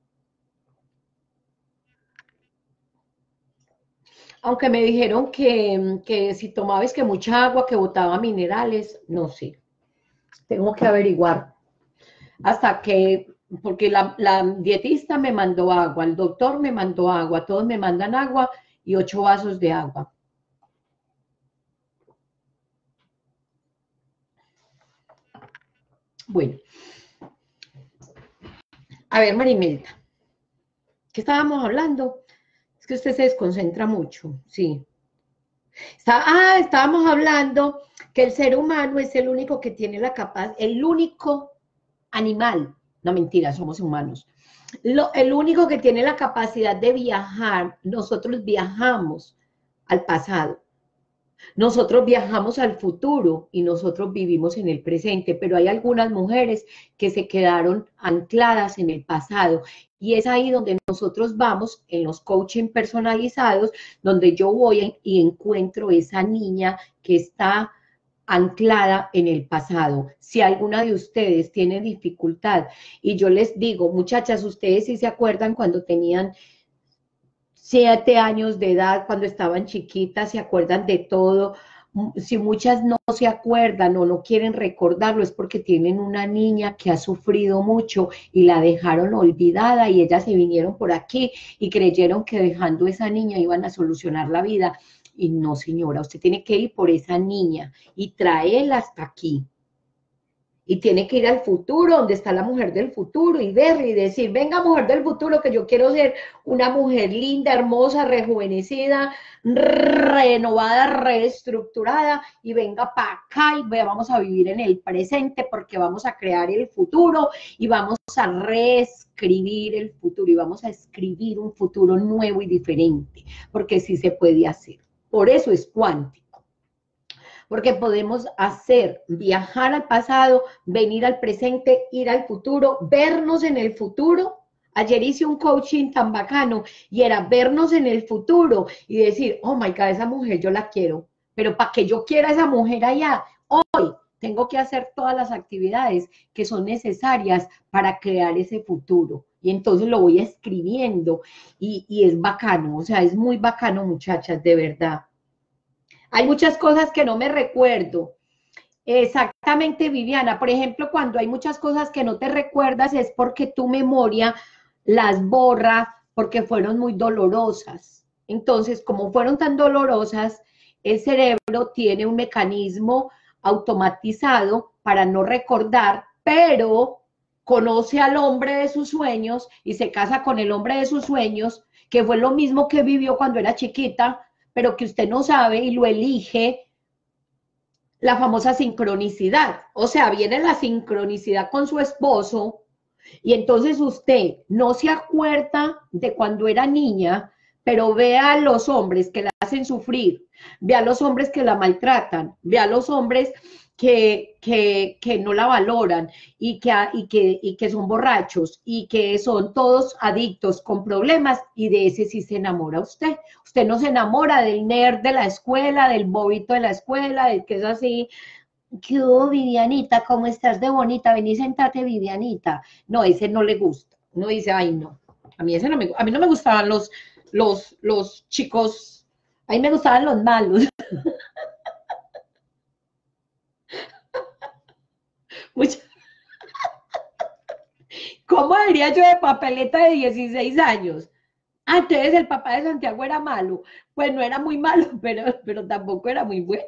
aunque me dijeron que, que si tomaba es que mucha agua, que botaba minerales, no sé, tengo que averiguar. Hasta que, porque la, la dietista me mandó agua, el doctor me mandó agua, todos me mandan agua y ocho vasos de agua. Bueno, a ver, Marimelda, ¿qué estábamos hablando? Es que usted se desconcentra mucho, sí. Está, ah, estábamos hablando que el ser humano es el único que tiene la capacidad, el único animal, no mentira, somos humanos, Lo, el único que tiene la capacidad de viajar, nosotros viajamos al pasado, nosotros viajamos al futuro y nosotros vivimos en el presente, pero hay algunas mujeres que se quedaron ancladas en el pasado y es ahí donde nosotros vamos en los coaching personalizados, donde yo voy y encuentro esa niña que está anclada en el pasado. Si alguna de ustedes tiene dificultad, y yo les digo, muchachas, ustedes sí se acuerdan cuando tenían siete años de edad, cuando estaban chiquitas, se acuerdan de todo. Si muchas no se acuerdan o no quieren recordarlo, es porque tienen una niña que ha sufrido mucho y la dejaron olvidada y ellas se vinieron por aquí y creyeron que dejando esa niña iban a solucionar la vida. Y no, señora, usted tiene que ir por esa niña y traerla hasta aquí. Y tiene que ir al futuro, donde está la mujer del futuro, y verle y decir, venga, mujer del futuro, que yo quiero ser una mujer linda, hermosa, rejuvenecida, renovada, reestructurada, y venga para acá y vamos a vivir en el presente porque vamos a crear el futuro y vamos a reescribir el futuro y vamos a escribir un futuro nuevo y diferente, porque sí se puede hacer. Por eso es cuántico. Porque podemos hacer, viajar al pasado, venir al presente, ir al futuro, vernos en el futuro. Ayer hice un coaching tan bacano y era vernos en el futuro y decir, oh my God, esa mujer yo la quiero, pero para que yo quiera a esa mujer allá, hoy tengo que hacer todas las actividades que son necesarias para crear ese futuro. Y entonces lo voy escribiendo y, y es bacano, o sea, es muy bacano, muchachas, de verdad. Hay muchas cosas que no me recuerdo. Exactamente, Viviana. Por ejemplo, cuando hay muchas cosas que no te recuerdas es porque tu memoria las borra porque fueron muy dolorosas. Entonces, como fueron tan dolorosas, el cerebro tiene un mecanismo automatizado para no recordar, pero conoce al hombre de sus sueños y se casa con el hombre de sus sueños, que fue lo mismo que vivió cuando era chiquita, pero que usted no sabe y lo elige, la famosa sincronicidad. O sea, viene la sincronicidad con su esposo y entonces usted no se acuerda de cuando era niña, pero ve a los hombres que la hacen sufrir, ve a los hombres que la maltratan, ve a los hombres que, que, que no la valoran y que, y, que, y que son borrachos y que son todos adictos con problemas y de ese sí se enamora usted. Usted no se enamora del nerd de la escuela, del bobito de la escuela, del que es así. ¿Qué hubo, Vivianita? ¿Cómo estás de bonita? Vení, sentate, Vivianita. No, ese no le gusta. Uno dice, ay, no. A mí ese no me, a mí no me gustaban los, los, los chicos, a mí me gustaban los malos. Mucha... ¿Cómo diría yo de papeleta de dieciséis años? Ah, entonces el papá de Santiago era malo. Pues no era muy malo, pero, pero tampoco era muy bueno.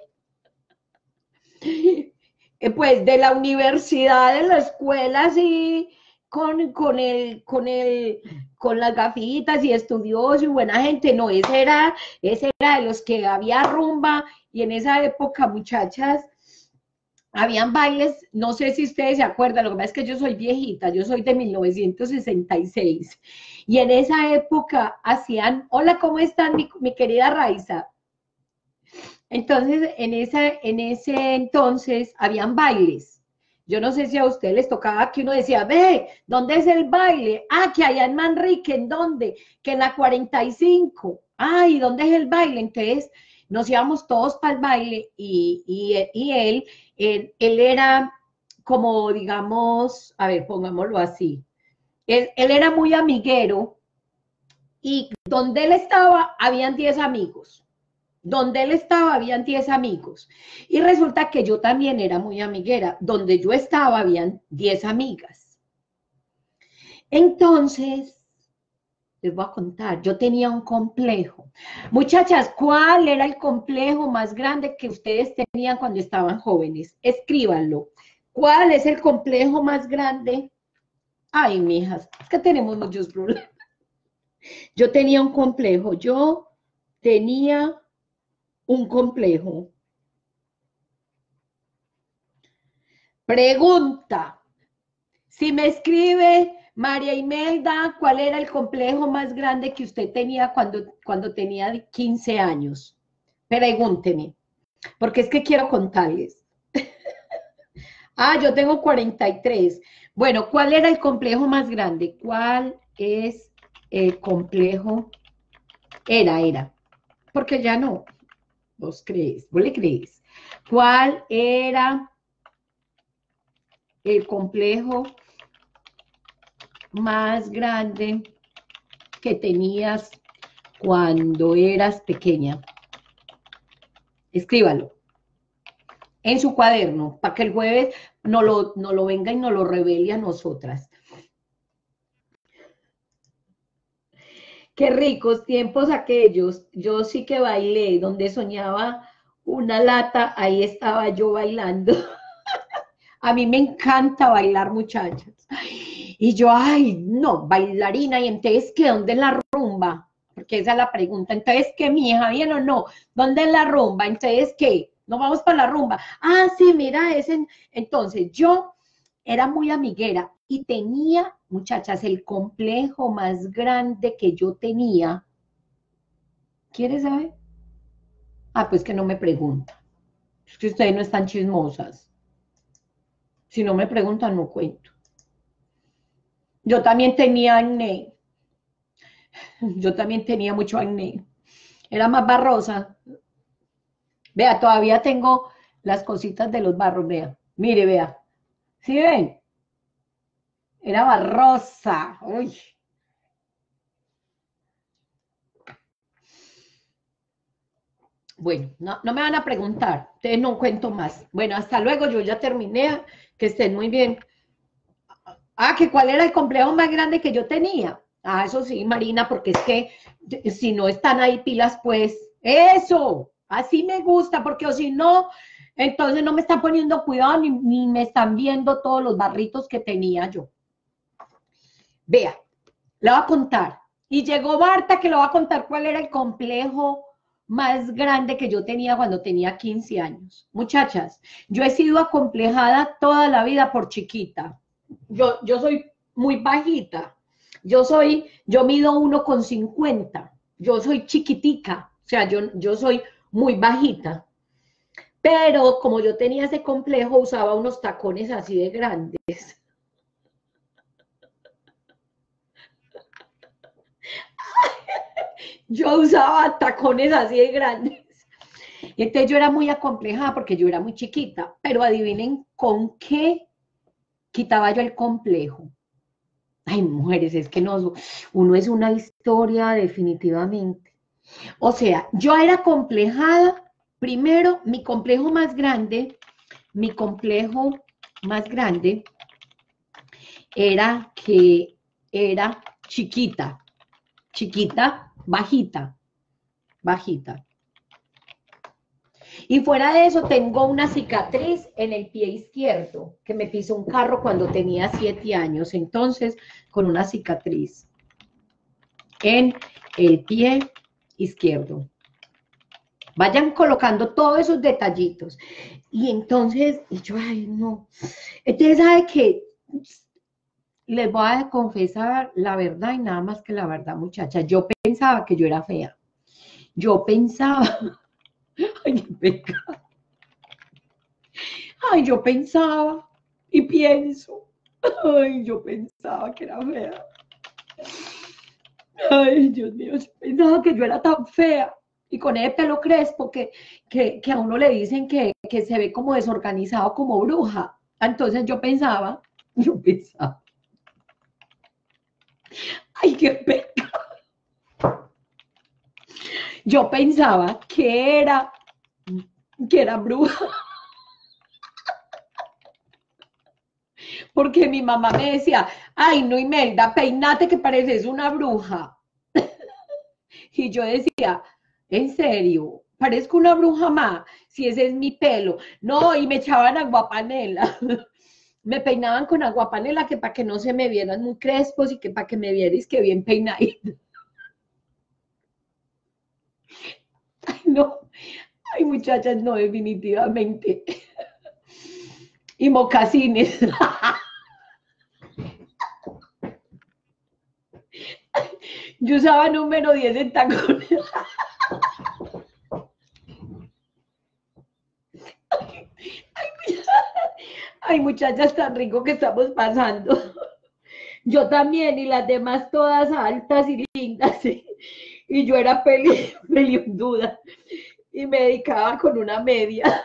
Pues de la universidad, de la escuela, sí, con, con, el, con, el, con las gafitas y estudioso y buena gente, no, ese era, ese era de los que había rumba y en esa época, muchachas, habían bailes, no sé si ustedes se acuerdan, lo que pasa es que yo soy viejita, yo soy de mil novecientos sesenta y seis, y en esa época hacían, hola, ¿cómo están, mi, mi querida Raiza? Entonces, en, esa, en ese entonces, habían bailes. Yo no sé si a ustedes les tocaba que uno decía, ve, ¿dónde es el baile? Ah, que allá en Manrique, ¿en dónde? Que en la cuarenta y cinco. ay, ¿dónde es el baile? Entonces nos íbamos todos para el baile y, y, y él, él, él era como, digamos, a ver, pongámoslo así, él, él era muy amiguero y donde él estaba habían diez amigos. Donde él estaba habían diez amigos. Y resulta que yo también era muy amiguera. Donde yo estaba habían diez amigas. Entonces, les voy a contar, yo tenía un complejo. Muchachas, ¿cuál era el complejo más grande que ustedes tenían cuando estaban jóvenes? Escríbanlo. ¿Cuál es el complejo más grande? Ay, mijas, es que tenemos muchos problemas. Yo tenía un complejo, yo tenía un complejo. Pregunta, si me escribe María Imelda, ¿cuál era el complejo más grande que usted tenía cuando, cuando tenía quince años? Pregúnteme, porque es que quiero contarles. Ah, yo tengo cuarenta y tres. Bueno, ¿cuál era el complejo más grande? ¿Cuál es el complejo? Era, era, porque ya no. ¿Vos crees? ¿Vos le crees? ¿Cuál era el complejo más grande que tenías cuando eras pequeña? Escríbalo en su cuaderno, para que el jueves no lo, no lo venga y no lo revele a nosotras. Qué ricos tiempos aquellos. Yo sí que bailé, donde soñaba una lata, ahí estaba yo bailando. A mí me encanta bailar, muchachas. Y yo, ay, no, bailarina, y entonces, ¿qué? ¿Dónde es la rumba? Porque esa es la pregunta. Entonces, ¿qué, mi hija? ¿Bien o no? ¿Dónde es la rumba? Entonces, ¿qué? ¿No vamos para la rumba? Ah, sí, mira, ese. Entonces, yo era muy amiguera y tenía, muchachas, el complejo más grande que yo tenía. ¿Quieres saber? Ah, pues que no me pregunta. Es que ustedes no están chismosas. Si no me preguntan, no cuento. Yo también tenía acné. Yo también tenía mucho acné. Era más barrosa. Vea, todavía tengo las cositas de los barros, vea. Mire, vea. ¿Sí ven? Era barrosa. Uy. Bueno, no, no me van a preguntar. Ustedes no cuento más. Bueno, hasta luego. Yo ya terminé. Que estén muy bien. Ah, que cuál era el complejo más grande que yo tenía. Ah, eso sí, Marina, porque es que si no están ahí pilas, pues eso, así me gusta, porque o si no, entonces no me están poniendo cuidado ni, ni me están viendo todos los barritos que tenía yo. Vea, le voy a contar. Y llegó Marta que le va a contar cuál era el complejo más grande que yo tenía cuando tenía quince años. Muchachas, yo he sido acomplejada toda la vida por chiquita. Yo, yo soy muy bajita. Yo soy, yo mido uno con cincuenta. Yo soy chiquitica. O sea, yo, yo soy muy bajita. Pero como yo tenía ese complejo, usaba unos tacones así de grandes. Yo usaba tacones así de grandes. Y entonces yo era muy acomplejada porque yo era muy chiquita. Pero adivinen con qué quitaba yo el complejo. Ay, mujeres, es que no, uno es una historia definitivamente. O sea, yo era complejada, primero, mi complejo más grande, mi complejo más grande era que era chiquita, chiquita, bajita, bajita. Y fuera de eso, tengo una cicatriz en el pie izquierdo, que me pisó un carro cuando tenía siete años, entonces, con una cicatriz en el pie izquierdo. Vayan colocando todos esos detallitos. Y entonces, y yo, ay, no. Entonces, ¿sabe qué? Les voy a confesar la verdad y nada más que la verdad, muchachas. Yo pensaba que yo era fea. Yo pensaba, ay, qué pecado. Ay, yo pensaba y pienso. Ay, yo pensaba que era fea. Ay, Dios mío, yo pensaba que yo era tan fea. Y con ese pelo crespo que, que, que a uno le dicen que, que se ve como desorganizado, como bruja. Entonces yo pensaba, yo pensaba, ay, qué pecado. Yo pensaba que era, que era bruja. Porque mi mamá me decía, ay, no, Imelda, peinate que pareces una bruja. Y yo decía, ¿en serio? Parezco una bruja más, si ese es mi pelo. No, y me echaban aguapanela. Me peinaban con aguapanela que para que no se me vieran muy crespos y que para que me vierais que bien peinadito. Ay, no, ay, muchachas, no, definitivamente. Y mocasines. Yo usaba número diez en tacones. Ay, muchachas, tan rico que estamos pasando. Yo también, y las demás todas altas y lindas. ¿Sí? Y yo era peli, peliunduda. Y me dedicaba con una media.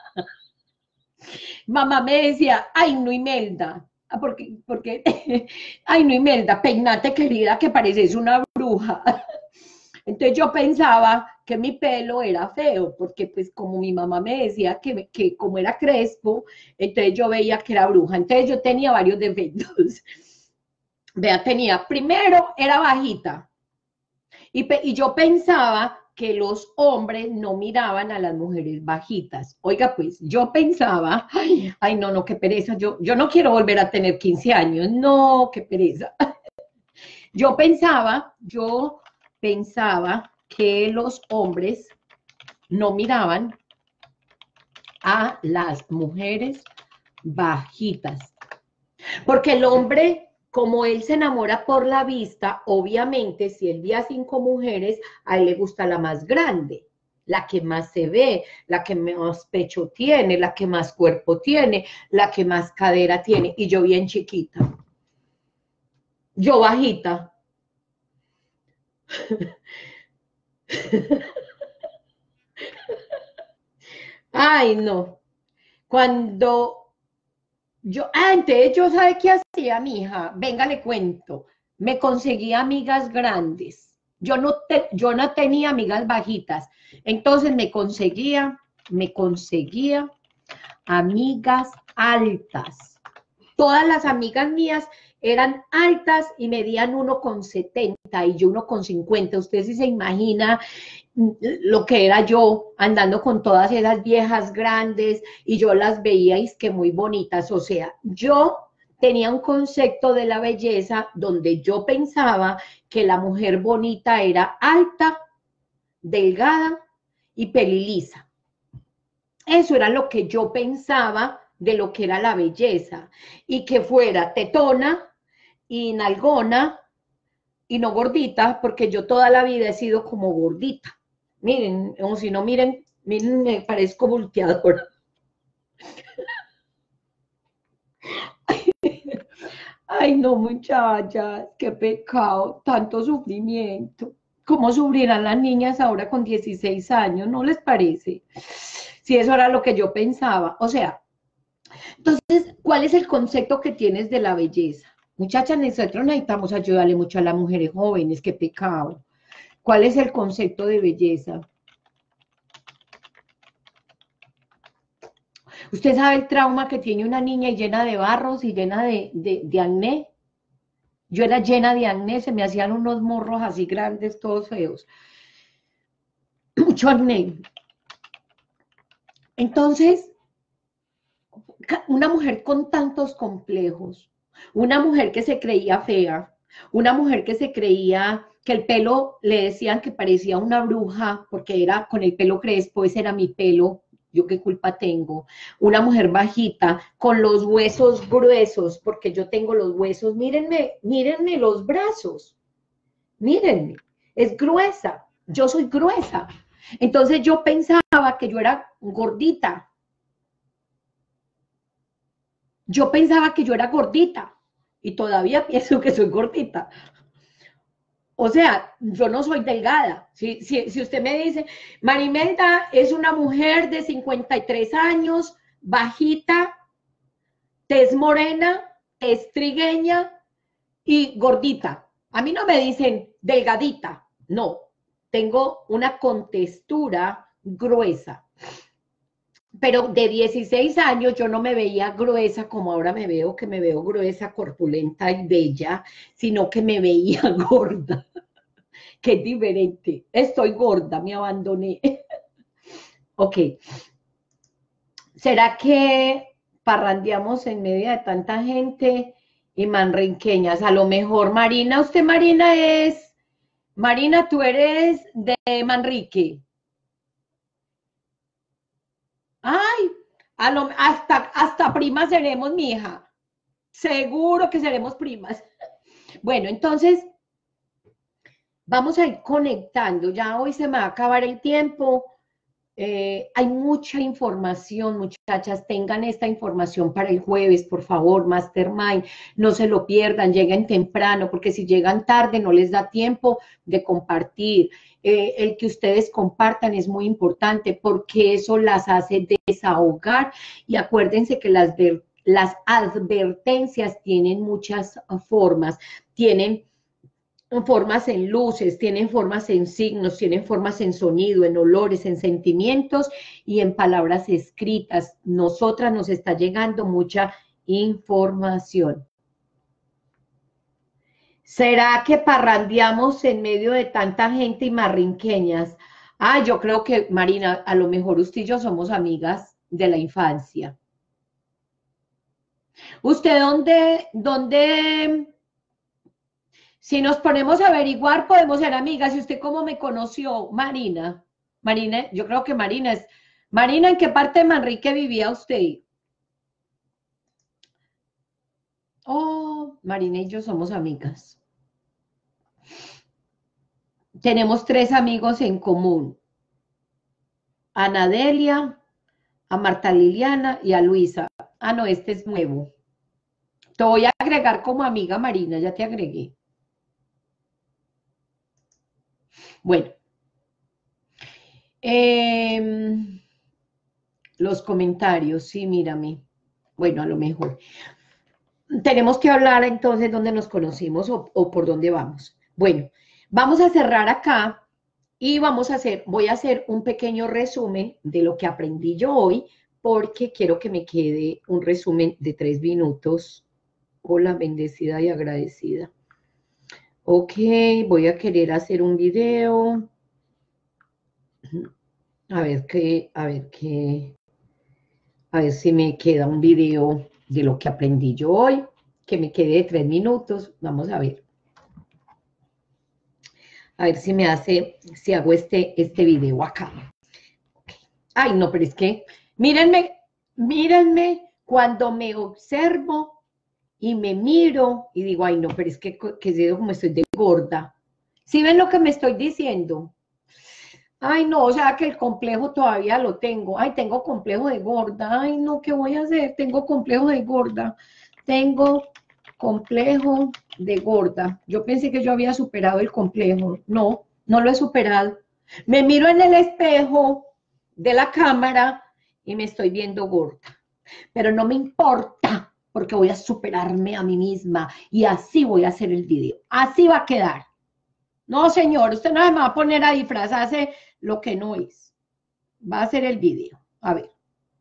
Mamá me decía, ay, no, Imelda. Porque, porque, ay, no, Imelda, peinate, querida, que pareces una bruja. Entonces yo pensaba que mi pelo era feo, porque pues como mi mamá me decía que, que como era crespo, entonces yo veía que era bruja. Entonces yo tenía varios defectos. Vea, tenía, primero era bajita, y, pe- y yo pensaba que los hombres no miraban a las mujeres bajitas. Oiga, pues yo pensaba, ay, ay no, no, qué pereza, yo, yo no quiero volver a tener quince años, no, qué pereza. Yo pensaba, yo pensaba que los hombres no miraban a las mujeres bajitas, porque el hombre, como él se enamora por la vista, obviamente si él ve a cinco mujeres, a él le gusta la más grande, la que más se ve, la que más pecho tiene, la que más cuerpo tiene, la que más cadera tiene, y yo bien chiquita, yo bajita. Ay, no. Cuando yo, ah, entonces yo, ¿sabe qué hacía, mija? Venga, le cuento. Me conseguía amigas grandes. Yo no, te, yo no tenía amigas bajitas. Entonces me conseguía, me conseguía amigas altas. Todas las amigas mías eran altas y medían uno con setenta y yo uno con cincuenta. Usted sí se imagina lo que era yo andando con todas esas viejas grandes y yo las veía y es que muy bonitas. O sea, yo tenía un concepto de la belleza donde yo pensaba que la mujer bonita era alta, delgada y pelilisa. Eso era lo que yo pensaba de lo que era la belleza. Y que fuera tetona y nalgona y no gordita, porque yo toda la vida he sido como gordita. Miren, o si no, miren, miren, me parezco volteadora. Ay, no, muchachas, qué pecado, tanto sufrimiento. ¿Cómo sufrirán las niñas ahora con dieciséis años? ¿No les parece? Si eso era lo que yo pensaba. O sea, entonces, ¿cuál es el concepto que tienes de la belleza? Muchachas, nosotros necesitamos ayudarle mucho a las mujeres jóvenes, qué pecado. ¿Cuál es el concepto de belleza? ¿Usted sabe el trauma que tiene una niña llena de barros y llena de, de, de acné? Yo era llena de acné, se me hacían unos morros así grandes, todos feos. Mucho acné. Entonces, una mujer con tantos complejos, una mujer que se creía fea, una mujer que se creía que el pelo le decían que parecía una bruja porque era con el pelo crespo, ese era mi pelo, yo qué culpa tengo. Una mujer bajita, con los huesos gruesos, porque yo tengo los huesos, mírenme, mírenme los brazos, mírenme, es gruesa, yo soy gruesa. Entonces yo pensaba que yo era gordita, yo pensaba que yo era gordita y todavía pienso que soy gordita. O sea, yo no soy delgada. Si, si, si usted me dice, Marimelda es una mujer de cincuenta y tres años, bajita, tez morena, tez trigueña y gordita. A mí no me dicen delgadita, no. Tengo una contextura gruesa. Pero de dieciséis años yo no me veía gruesa como ahora me veo, que me veo gruesa, corpulenta y bella, sino que me veía gorda. Qué diferente. Estoy gorda, me abandoné. Ok. ¿Será que parrandeamos en medio de tanta gente y manrinqueñas? A lo mejor, Marina, usted Marina es, Marina, tú eres de Manrique. Ay, a lo, hasta, hasta primas seremos, mi hija. Seguro que seremos primas. Bueno, entonces, vamos a ir conectando. Ya hoy se me va a acabar el tiempo. Eh, hay mucha información, muchachas, tengan esta información para el jueves, por favor, Mastermind, no se lo pierdan, lleguen temprano, porque si llegan tarde no les da tiempo de compartir. Eh, el que ustedes compartan es muy importante porque eso las hace desahogar y acuérdense que las, las advertencias tienen muchas formas, tienen formas en luces, tienen formas en signos, tienen formas en sonido, en olores, en sentimientos y en palabras escritas. Nosotras nos está llegando mucha información. ¿Será que parrandeamos en medio de tanta gente y marrinqueñas? Ah, yo creo que, Marina, a lo mejor usted y yo somos amigas de la infancia. ¿Usted dónde, dónde... Si nos ponemos a averiguar, podemos ser amigas. ¿Y usted cómo me conoció? Marina. Marina, yo creo que Marina es... Marina, ¿en qué parte de Manrique vivía usted? Oh, Marina y yo somos amigas. Tenemos tres amigos en común. A Nadelia, a Marta Liliana y a Luisa. Ah, no, este es nuevo. Te voy a agregar como amiga, Marina, ya te agregué. Bueno. Eh, los comentarios, sí, mírame. Bueno, a lo mejor. Tenemos que hablar entonces dónde nos conocimos o, o por dónde vamos. Bueno, vamos a cerrar acá y vamos a hacer, voy a hacer un pequeño resumen de lo que aprendí yo hoy, porque quiero que me quede un resumen de tres minutos. Hola, bendecida y agradecida. Ok, voy a querer hacer un video. A ver qué, a ver qué, a ver si me queda un video de lo que aprendí yo hoy, que me quede de tres minutos. Vamos a ver. A ver si me hace, si hago este, este video acá. Ay, no, pero es que, mírenme, mírenme cuando me observo y me miro y digo, ay, no, pero es que, que es como estoy de gorda. ¿Sí ven lo que me estoy diciendo? Ay, no, o sea que el complejo todavía lo tengo. Ay, tengo complejo de gorda. Ay, no, ¿qué voy a hacer? Tengo complejo de gorda. Tengo complejo de gorda. Yo pensé que yo había superado el complejo. No, no lo he superado. Me miro en el espejo de la cámara y me estoy viendo gorda. Pero no me importa porque voy a superarme a mí misma y así voy a hacer el video. Así va a quedar. No, señor, usted no se me va a poner a disfrazarse lo que no es. Va a hacer el video. A ver.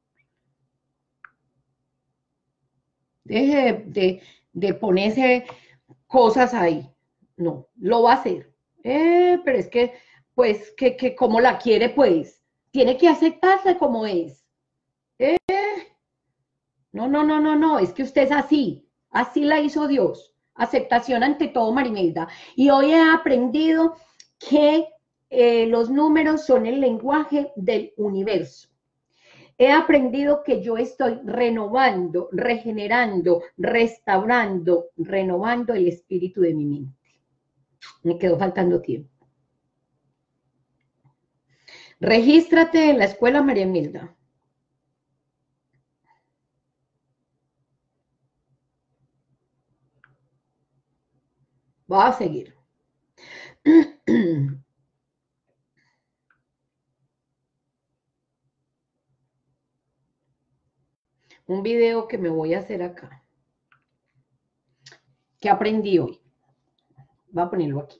Deje de, de, de ponerse cosas ahí. No, lo va a hacer. Eh, pero es que, pues, que, que como la quiere, pues, tiene que aceptarse como es. Eh, no, no, no, no, no, es que usted es así. Así la hizo Dios. Aceptación ante todo, Marimelda. Y hoy he aprendido que eh, los números son el lenguaje del universo. He aprendido que yo estoy renovando, regenerando, restaurando, renovando el espíritu de mi mente. Me quedó faltando tiempo. Regístrate en la escuela María Milda. Voy a seguir. Un video que me voy a hacer acá. ¿Qué aprendí hoy? Voy a ponerlo aquí.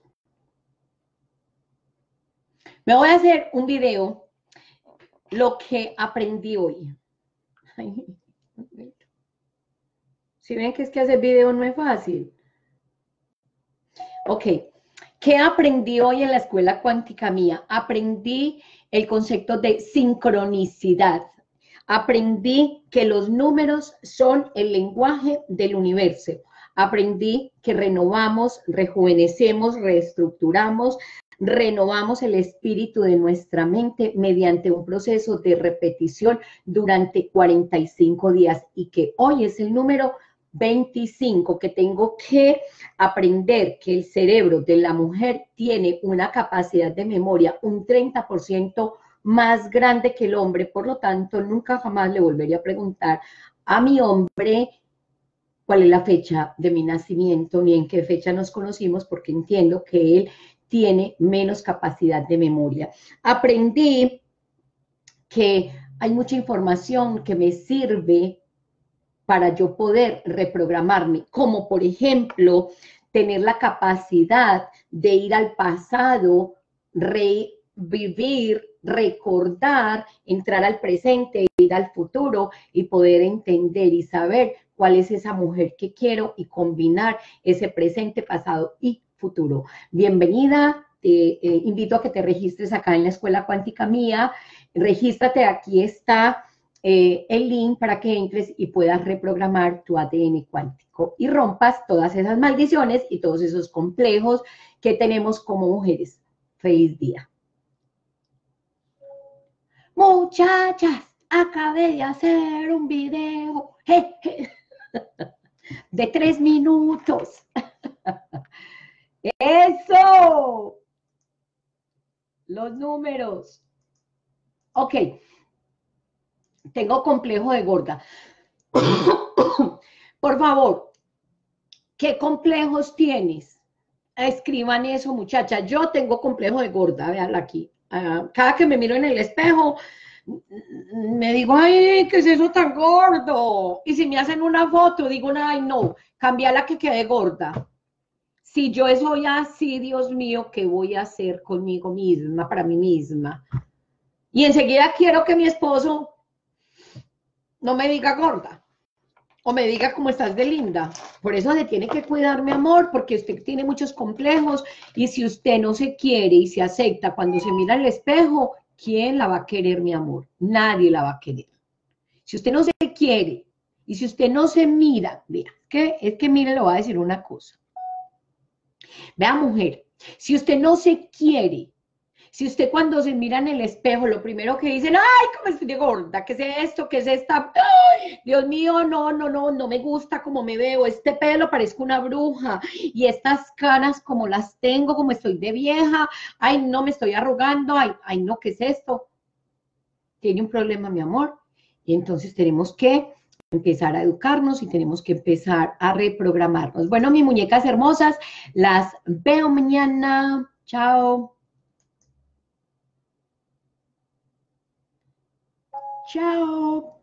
Me voy a hacer un video, lo que aprendí hoy. Si ven que es que hacer video no es fácil. Ok, ¿qué aprendí hoy en la escuela cuántica mía? Aprendí el concepto de sincronicidad. Aprendí que los números son el lenguaje del universo. Aprendí que renovamos, rejuvenecemos, reestructuramos, renovamos el espíritu de nuestra mente mediante un proceso de repetición durante cuarenta y cinco días y que hoy es el número veinticinco, que tengo que aprender que el cerebro de la mujer tiene una capacidad de memoria un treinta por ciento más grande que el hombre, por lo tanto, nunca jamás le volvería a preguntar a mi hombre cuál es la fecha de mi nacimiento, ni en qué fecha nos conocimos, porque entiendo que él tiene menos capacidad de memoria. Aprendí que hay mucha información que me sirve para yo poder reprogramarme, como por ejemplo, tener la capacidad de ir al pasado, revivir, recordar, entrar al presente, ir al futuro y poder entender y saber cuál es esa mujer que quiero y combinar ese presente, pasado y futuro. Bienvenida, te eh, invito a que te registres acá en la Escuela Cuántica Mía, regístrate, aquí está eh, el link para que entres y puedas reprogramar tu A D N cuántico y rompas todas esas maldiciones y todos esos complejos que tenemos como mujeres. Feliz día. Muchachas, acabé de hacer un video je, je, de tres minutos. ¡Eso! Los números. Ok. Tengo complejo de gorda. Por favor, ¿qué complejos tienes? Escriban eso, muchachas. Yo tengo complejo de gorda, véanla aquí. Uh, cada que me miro en el espejo, me digo, ay, ¿qué es eso tan gordo? Y si me hacen una foto, digo, ay, no, cambiala que quede gorda. Si yo soy así, Dios mío, ¿qué voy a hacer conmigo misma, para mí misma? Y enseguida quiero que mi esposo no me diga gorda, o me diga cómo estás de linda. Por eso se tiene que cuidar, mi amor, porque usted tiene muchos complejos, y si usted no se quiere y se acepta cuando se mira al espejo, ¿quién la va a querer, mi amor? Nadie la va a querer. Si usted no se quiere, y si usted no se mira, vea, que, es que mire, le voy a decir una cosa. Vea, mujer, si usted no se quiere, si usted cuando se mira en el espejo, lo primero que dicen, ay, cómo estoy de gorda, ¿qué es esto? ¿Qué es esta? Ay, Dios mío, no, no, no, no me gusta cómo me veo, este pelo parezco una bruja, y estas caras como las tengo, como estoy de vieja, ay, no, me estoy arrugando, ay, ay, no, ¿qué es esto? Tiene un problema, mi amor, y entonces tenemos que empezar a educarnos y tenemos que empezar a reprogramarnos. Bueno, mis muñecas hermosas, las veo mañana, chao. Chao.